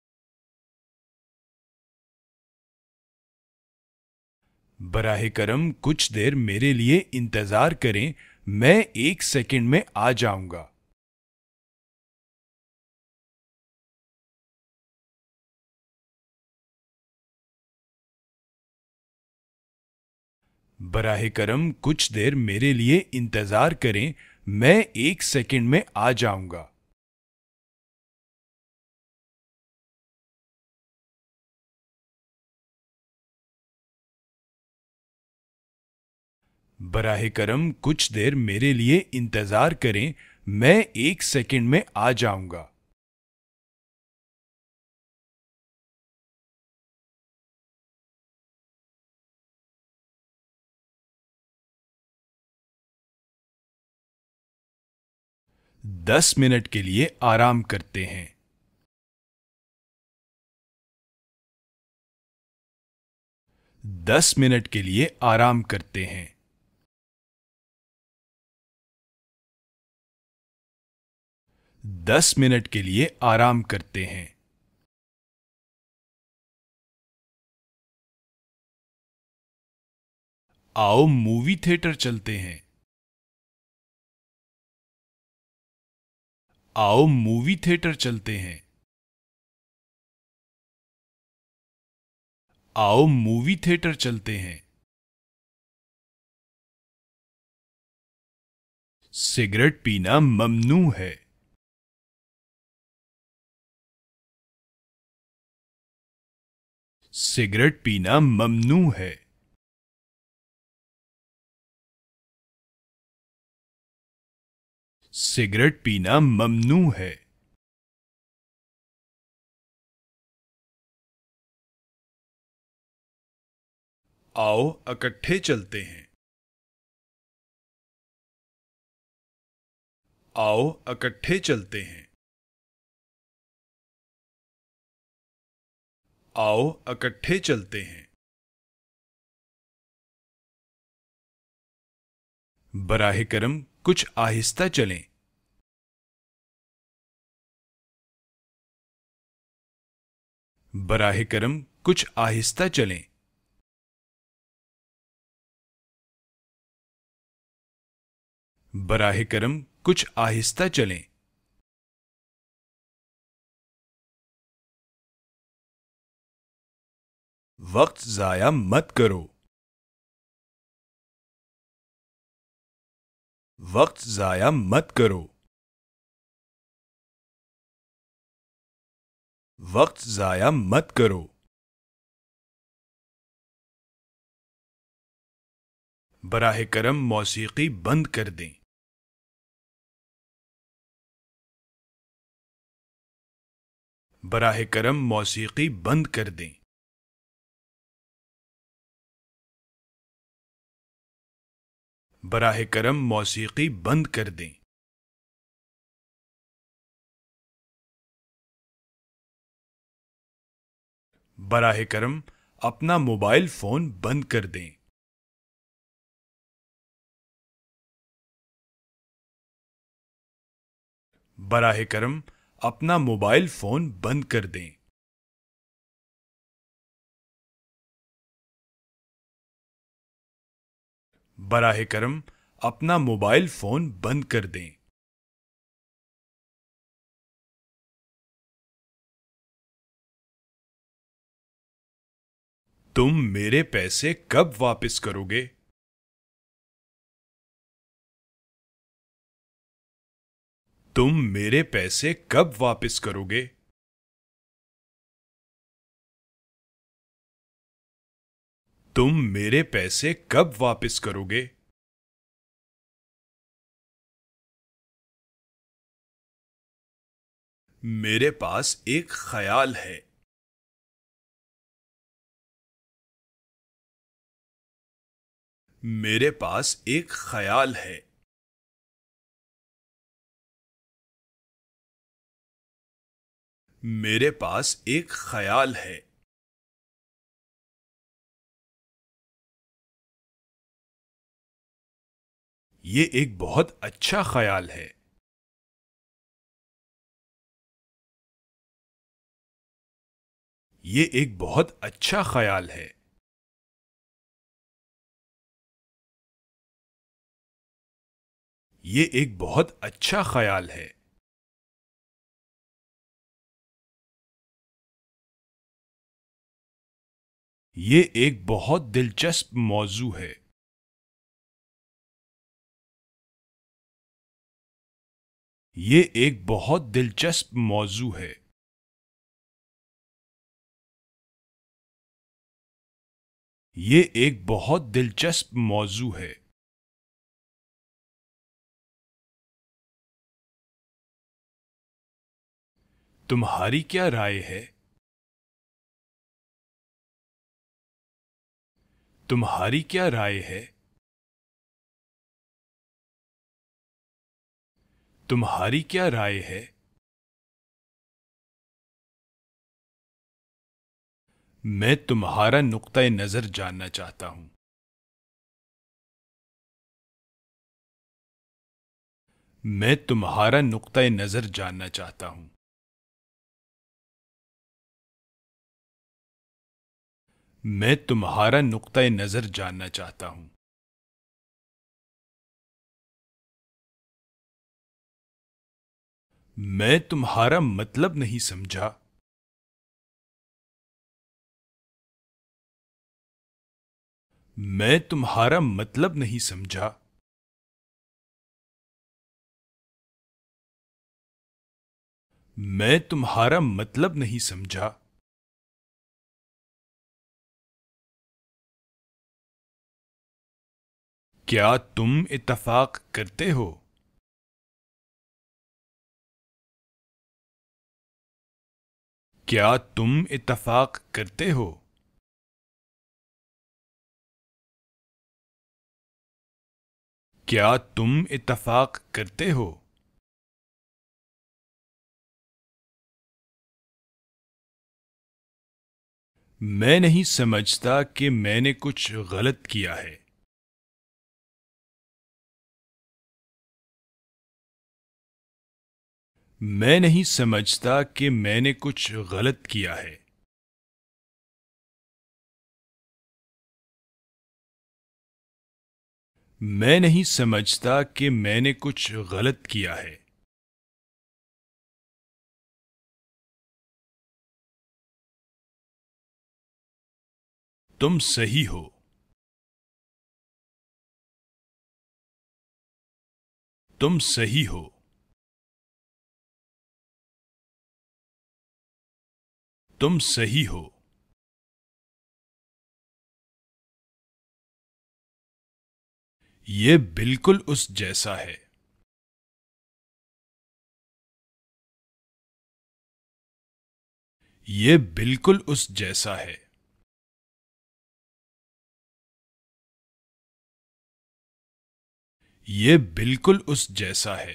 बराहे करम कुछ देर मेरे लिए इंतजार करें, मैं एक सेकंड में आ जाऊंगा। बराहे करम कुछ देर मेरे लिए इंतजार करें, मैं एक सेकंड में आ जाऊंगा। बराहे करम कुछ देर मेरे लिए इंतजार करें, मैं एक सेकंड में आ जाऊंगा। दस मिनट के लिए आराम करते हैं। दस मिनट के लिए आराम करते हैं। दस मिनट के लिए आराम करते हैं। आओ मूवी थिएटर चलते हैं। आओ मूवी थिएटर चलते हैं। आओ मूवी थिएटर चलते हैं। सिगरेट पीना ममनू है। सिगरेट पीना ममनू है। सिगरेट पीना ममनू है। आओ इकट्ठे चलते हैं। आओ इकट्ठे चलते हैं। आओ इकट्ठे चलते हैं। बराहे करम कुछ आहिस्ता चलें। बराहे करम कुछ आहिस्ता चलें। बराहे करम कुछ आहिस्ता चलें। वक्त जाया मत करो। वक्त जाया मत करो। वक्त जाया मत करो। बराहे करम मौसीकी बंद कर दें। बराहे करम मौसीकी बंद कर दें। बराहे करम मौसीकी बंद कर दें। बराहे करम अपना मोबाइल फोन बंद कर दें। बराहे करम अपना मोबाइल फोन बंद कर दें। बराहे करम अपना मोबाइल फोन बंद कर दें। तुम मेरे पैसे कब वापस करोगे? तुम मेरे पैसे कब वापस करोगे? तुम मेरे पैसे कब वापस करोगे? मेरे पास एक ख्याल है। मेरे पास एक ख्याल है। मेरे पास एक ख्याल है। ये एक बहुत अच्छा ख्याल है। ये एक बहुत अच्छा ख्याल है। ये एक बहुत अच्छा ख्याल है। ये एक बहुत दिलचस्प मौजू है। ये एक बहुत दिलचस्प मौजू है। ये एक बहुत दिलचस्प मौजू है। तुम्हारी क्या राय है? तुम्हारी क्या राय है? तुम्हारी क्या राय है? मैं तुम्हारा नुक्ता नजर जानना चाहता हूं। मैं तुम्हारा नुक्ता नजर जानना चाहता हूं। मैं तुम्हारा नुक्ता नजर जानना चाहता हूं। मैं तुम्हारा मतलब नहीं समझा। मैं तुम्हारा मतलब नहीं समझा। मैं तुम्हारा मतलब नहीं समझा। क्या तुम इत्तफाक करते हो? क्या तुम इत्तफाक करते हो? क्या तुम इत्तफाक करते हो? मैं नहीं समझता कि मैंने कुछ गलत किया है। मैं नहीं समझता कि मैंने कुछ गलत किया है। मैं नहीं समझता कि मैंने कुछ गलत किया है। तुम सही हो। तुम सही हो। तुम सही हो। ये बिल्कुल उस जैसा है। ये बिल्कुल उस जैसा है। ये बिल्कुल उस जैसा है।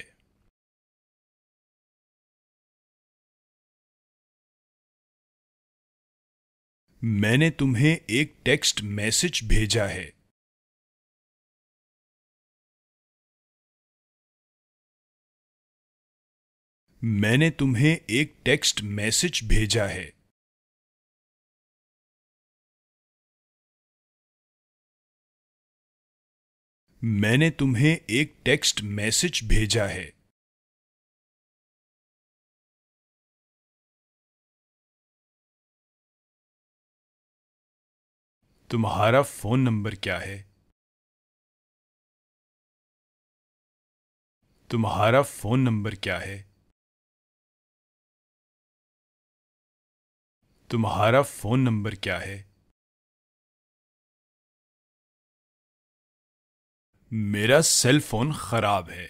मैंने तुम्हें एक टेक्स्ट मैसेज भेजा है। मैंने तुम्हें एक टेक्स्ट मैसेज भेजा है। मैंने तुम्हें एक टेक्स्ट मैसेज भेजा है। तुम्हारा फोन नंबर क्या है? तुम्हारा फोन नंबर क्या है? तुम्हारा फोन नंबर क्या है? मेरा सेल फोन खराब है।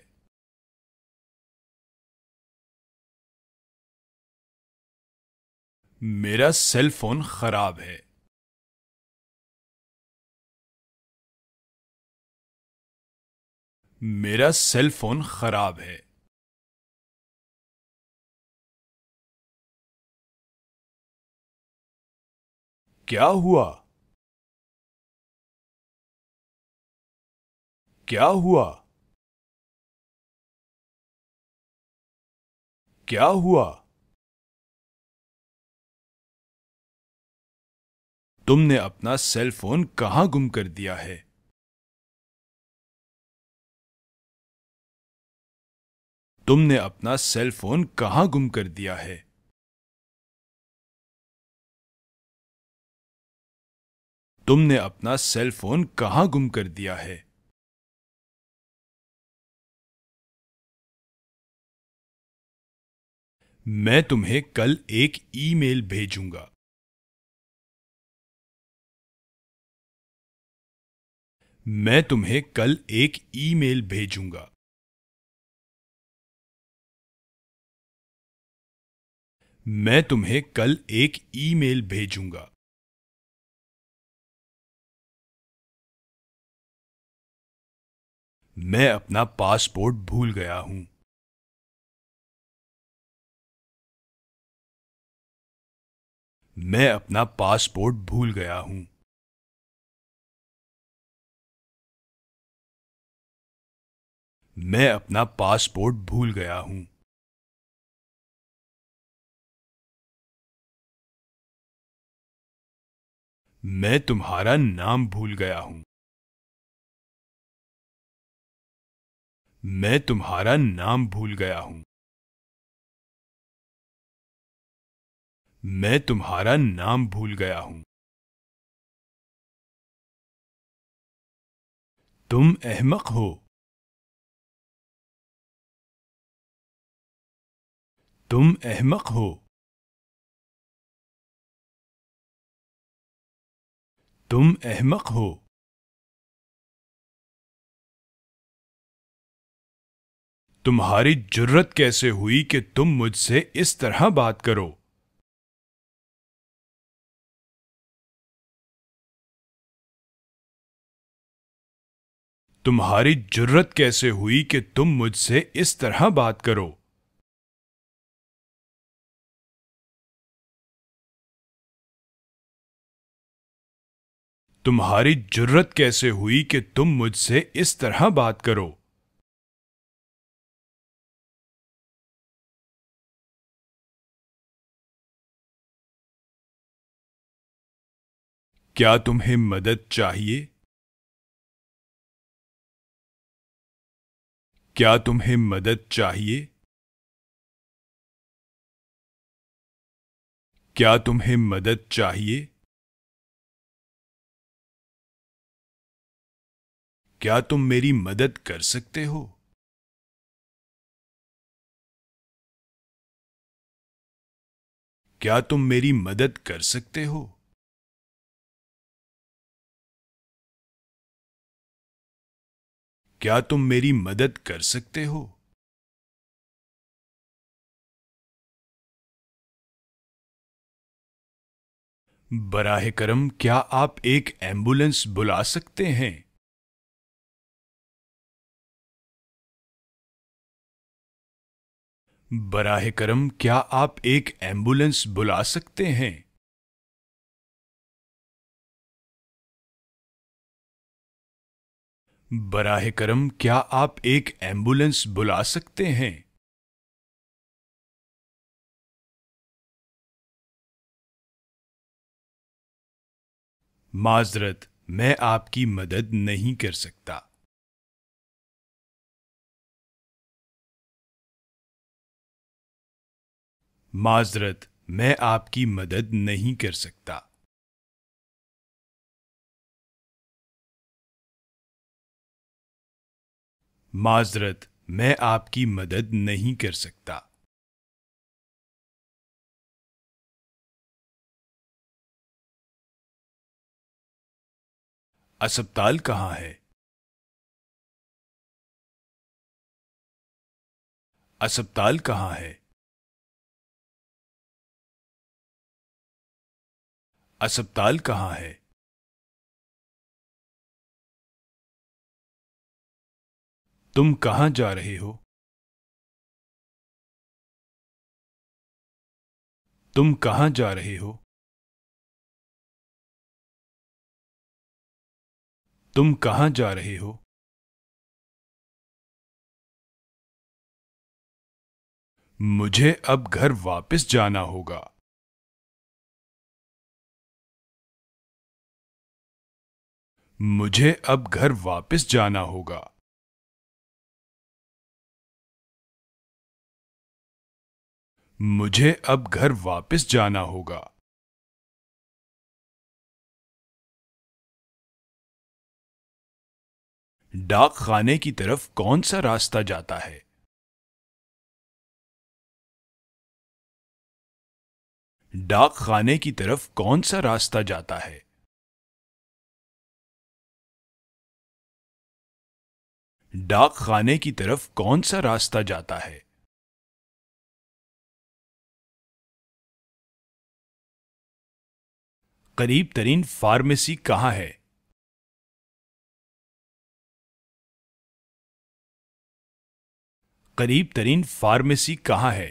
मेरा सेल फोन खराब है। मेरा सेल फोन खराब है। क्या हुआ? क्या हुआ? क्या हुआ? तुमने अपना सेल फोन कहां गुम कर दिया है? तुमने अपना सेल फोन कहां गुम कर दिया है? तुमने अपना सेल फोन कहां गुम कर दिया है? मैं तुम्हें कल एक ईमेल भेजूंगा। मैं तुम्हें कल एक ईमेल भेजूंगा। मैं तुम्हें कल एक ईमेल भेजूंगा। मैं अपना पासपोर्ट भूल गया हूं। मैं अपना पासपोर्ट भूल गया हूं। मैं अपना पासपोर्ट भूल गया हूं। मैं तुम्हारा नाम भूल गया हूं। मैं तुम्हारा नाम भूल गया हूं। मैं तुम्हारा नाम भूल गया हूं। तुम अहमक हो। तुम अहमक हो। तुम अहमक हो। तुम्हारी जुर्रत कैसे हुई कि तुम मुझसे इस तरह बात करो? तुम्हारी जुर्रत कैसे हुई कि तुम मुझसे इस तरह बात करो? तुम्हारी जुर्रत कैसे हुई कि तुम मुझसे इस तरह बात करो? क्या तुम्हें मदद चाहिए? क्या तुम्हें मदद चाहिए? क्या तुम्हें मदद चाहिए? क्या तुम मेरी मदद कर सकते हो? क्या तुम मेरी मदद कर सकते हो? क्या तुम मेरी मदद कर सकते हो? बराहे करम क्या आप एक एम्बुलेंस बुला सकते हैं? बराहे करम क्या आप एक एम्बुलेंस बुला सकते हैं? बराहे करम क्या आप एक एम्बुलेंस बुला सकते हैं? माजरत, मैं आपकी मदद नहीं कर सकता। माजरत, मैं आपकी मदद नहीं कर सकता। माजरत, मैं आपकी मदद नहीं कर सकता। अस्पताल कहाँ है? अस्पताल कहाँ है? अस्पताल कहाँ है? तुम कहाँ जा रहे हो? तुम कहाँ जा रहे हो? तुम कहाँ जा रहे हो? मुझे अब घर वापस जाना होगा। मुझे अब घर वापस जाना होगा। मुझे अब घर वापस जाना होगा। डाक खाने की तरफ कौन सा रास्ता जाता है? डाक खाने की तरफ कौन सा रास्ता जाता है? डाक खाने की तरफ कौन सा रास्ता जाता है? करीब तरीन फार्मेसी कहाँ है? करीब तरीन फार्मेसी कहाँ है?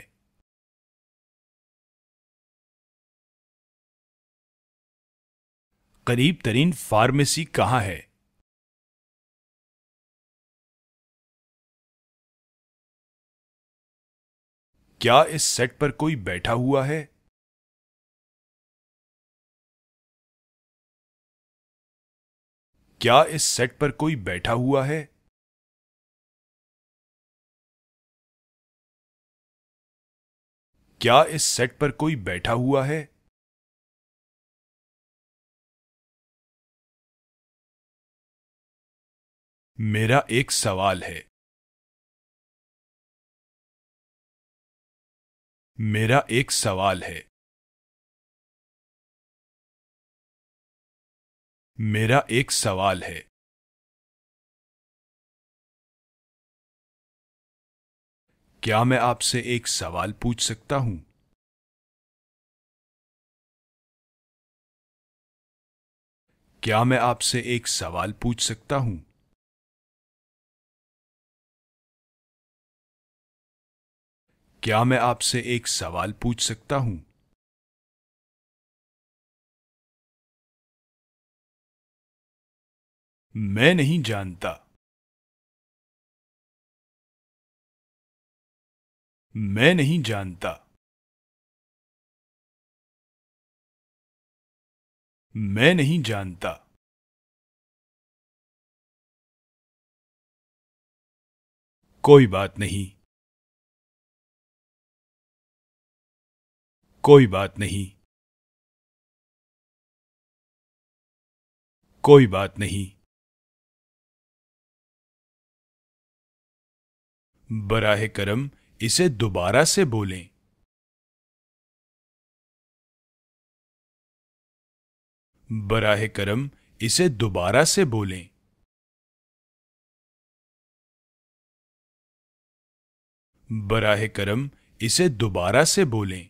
करीब तरीन फार्मेसी कहाँ है? क्या इस सेट पर कोई बैठा हुआ है? क्या इस सेट पर कोई बैठा हुआ है? क्या इस सेट पर कोई बैठा हुआ है? मेरा एक सवाल है। मेरा एक सवाल है। मेरा एक सवाल है। क्या मैं आपसे एक सवाल पूछ सकता हूं? क्या मैं आपसे एक सवाल पूछ सकता हूं? क्या मैं आपसे एक सवाल पूछ सकता हूं? मैं नहीं जानता। मैं नहीं जानता। मैं नहीं जानता। कोई बात नहीं। कोई बात नहीं। कोई बात नहीं। बराहे करम इसे दोबारा से बोलें। बराहे करम इसे दोबारा से बोलें। बराहे करम इसे दोबारा से बोलें।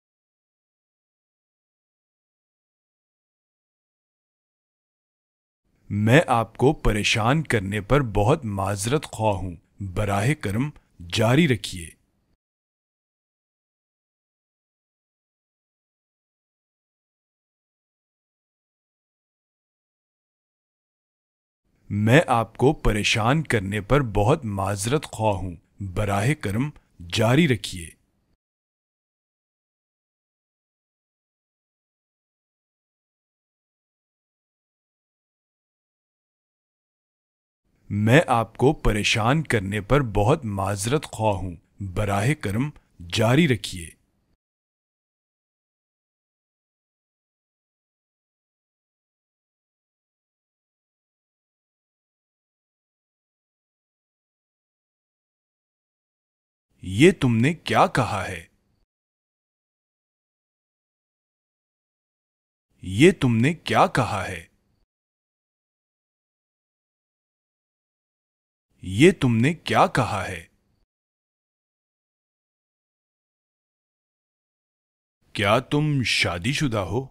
मैं आपको परेशान करने पर बहुत माजरत ख्वाह हूं। बराहे करम जारी रखिए। मैं आपको परेशान करने पर बहुत माजरत ख्वाह हूं। बराहे करम जारी रखिए। मैं आपको परेशान करने पर बहुत माजरत ख्वाह हूं। बराहे करम जारी रखिए। ये तुमने क्या कहा है? ये तुमने क्या कहा है? ये तुमने क्या कहा है? क्या तुम शादीशुदा हो?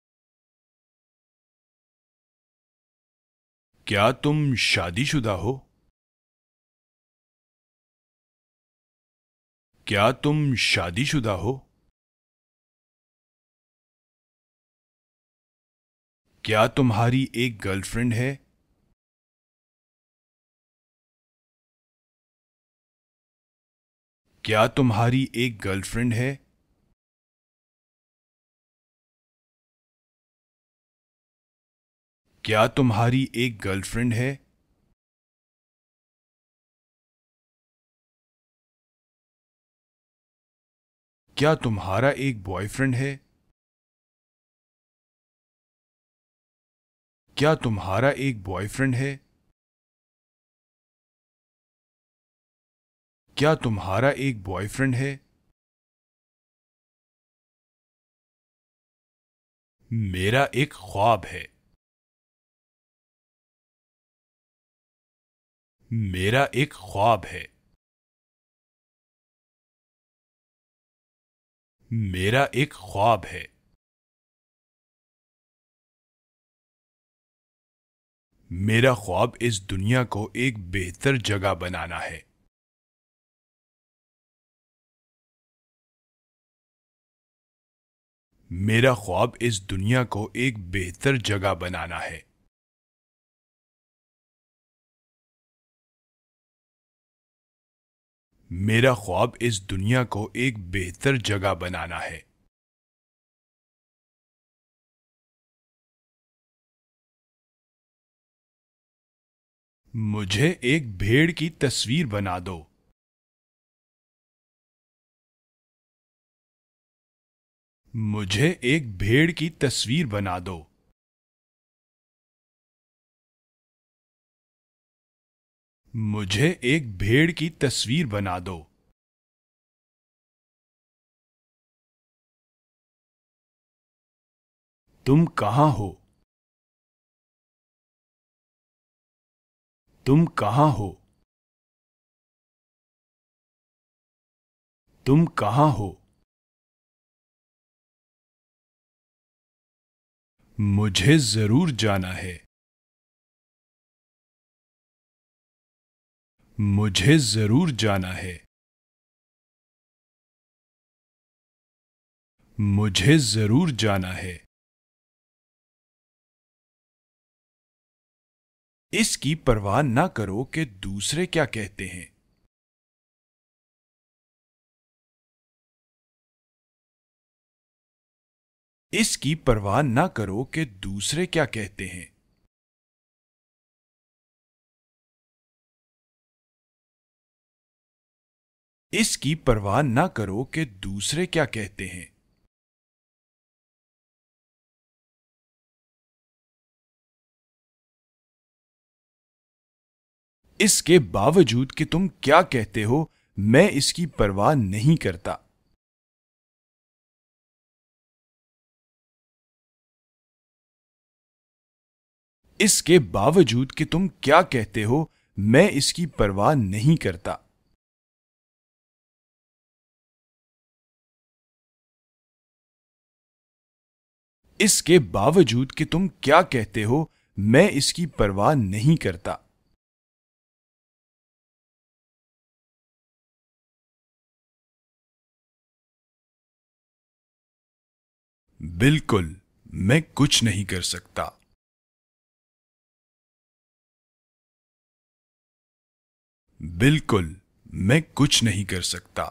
क्या तुम शादीशुदा हो? क्या तुम शादीशुदा हो? क्या तुम्हारी एक गर्लफ्रेंड है? क्या तुम्हारी एक गर्लफ्रेंड है? क्या तुम्हारी एक गर्लफ्रेंड है? क्या तुम्हारा एक बॉयफ्रेंड है? क्या तुम्हारा एक बॉयफ्रेंड है? क्या तुम्हारा एक बॉयफ्रेंड है? मेरा एक ख्वाब है। मेरा एक ख्वाब है। मेरा एक ख्वाब है। मेरा ख्वाब इस दुनिया को एक बेहतर जगह बनाना है। मेरा ख्वाब इस दुनिया को एक बेहतर जगह बनाना है। मेरा ख्वाब इस दुनिया को एक बेहतर जगह बनाना है। मुझे एक भेड़ की तस्वीर बना दो। मुझे एक भेड़ की तस्वीर बना दो। मुझे एक भेड़ की तस्वीर बना दो। तुम कहां हो? तुम कहां हो? तुम कहां हो? मुझे जरूर जाना है। मुझे जरूर जाना है। मुझे जरूर जाना है। इसकी परवाह ना करो कि दूसरे क्या कहते हैं। इसकी परवाह ना करो कि दूसरे क्या कहते हैं। इसकी परवाह ना करो कि दूसरे क्या कहते हैं। इसके बावजूद कि तुम क्या कहते हो, मैं इसकी परवाह नहीं करता। इसके बावजूद कि तुम क्या कहते हो, मैं इसकी परवाह नहीं करता। इसके बावजूद कि तुम क्या कहते हो, मैं इसकी परवाह नहीं करता। बिल्कुल, मैं कुछ नहीं कर सकता। बिल्कुल, मैं कुछ नहीं कर सकता।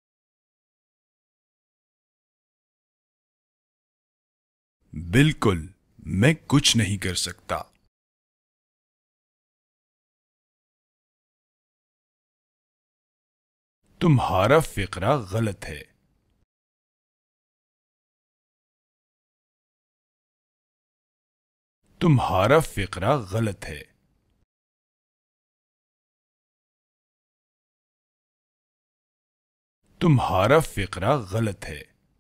बिल्कुल, मैं कुछ नहीं कर सकता। तुम्हारा फिक्रा गलत है। तुम्हारा फिक्रा गलत है। तुम्हारा फिक्रा गलत है।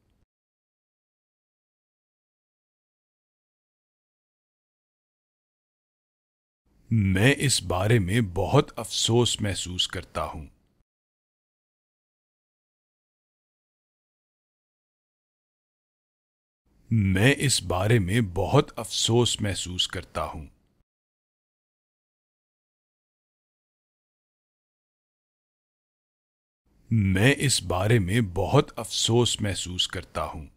मैं इस बारे में बहुत अफसोस महसूस करता हूं। मैं इस बारे में बहुत अफसोस महसूस करता हूं। मैं इस बारे में बहुत अफसोस महसूस करता हूं।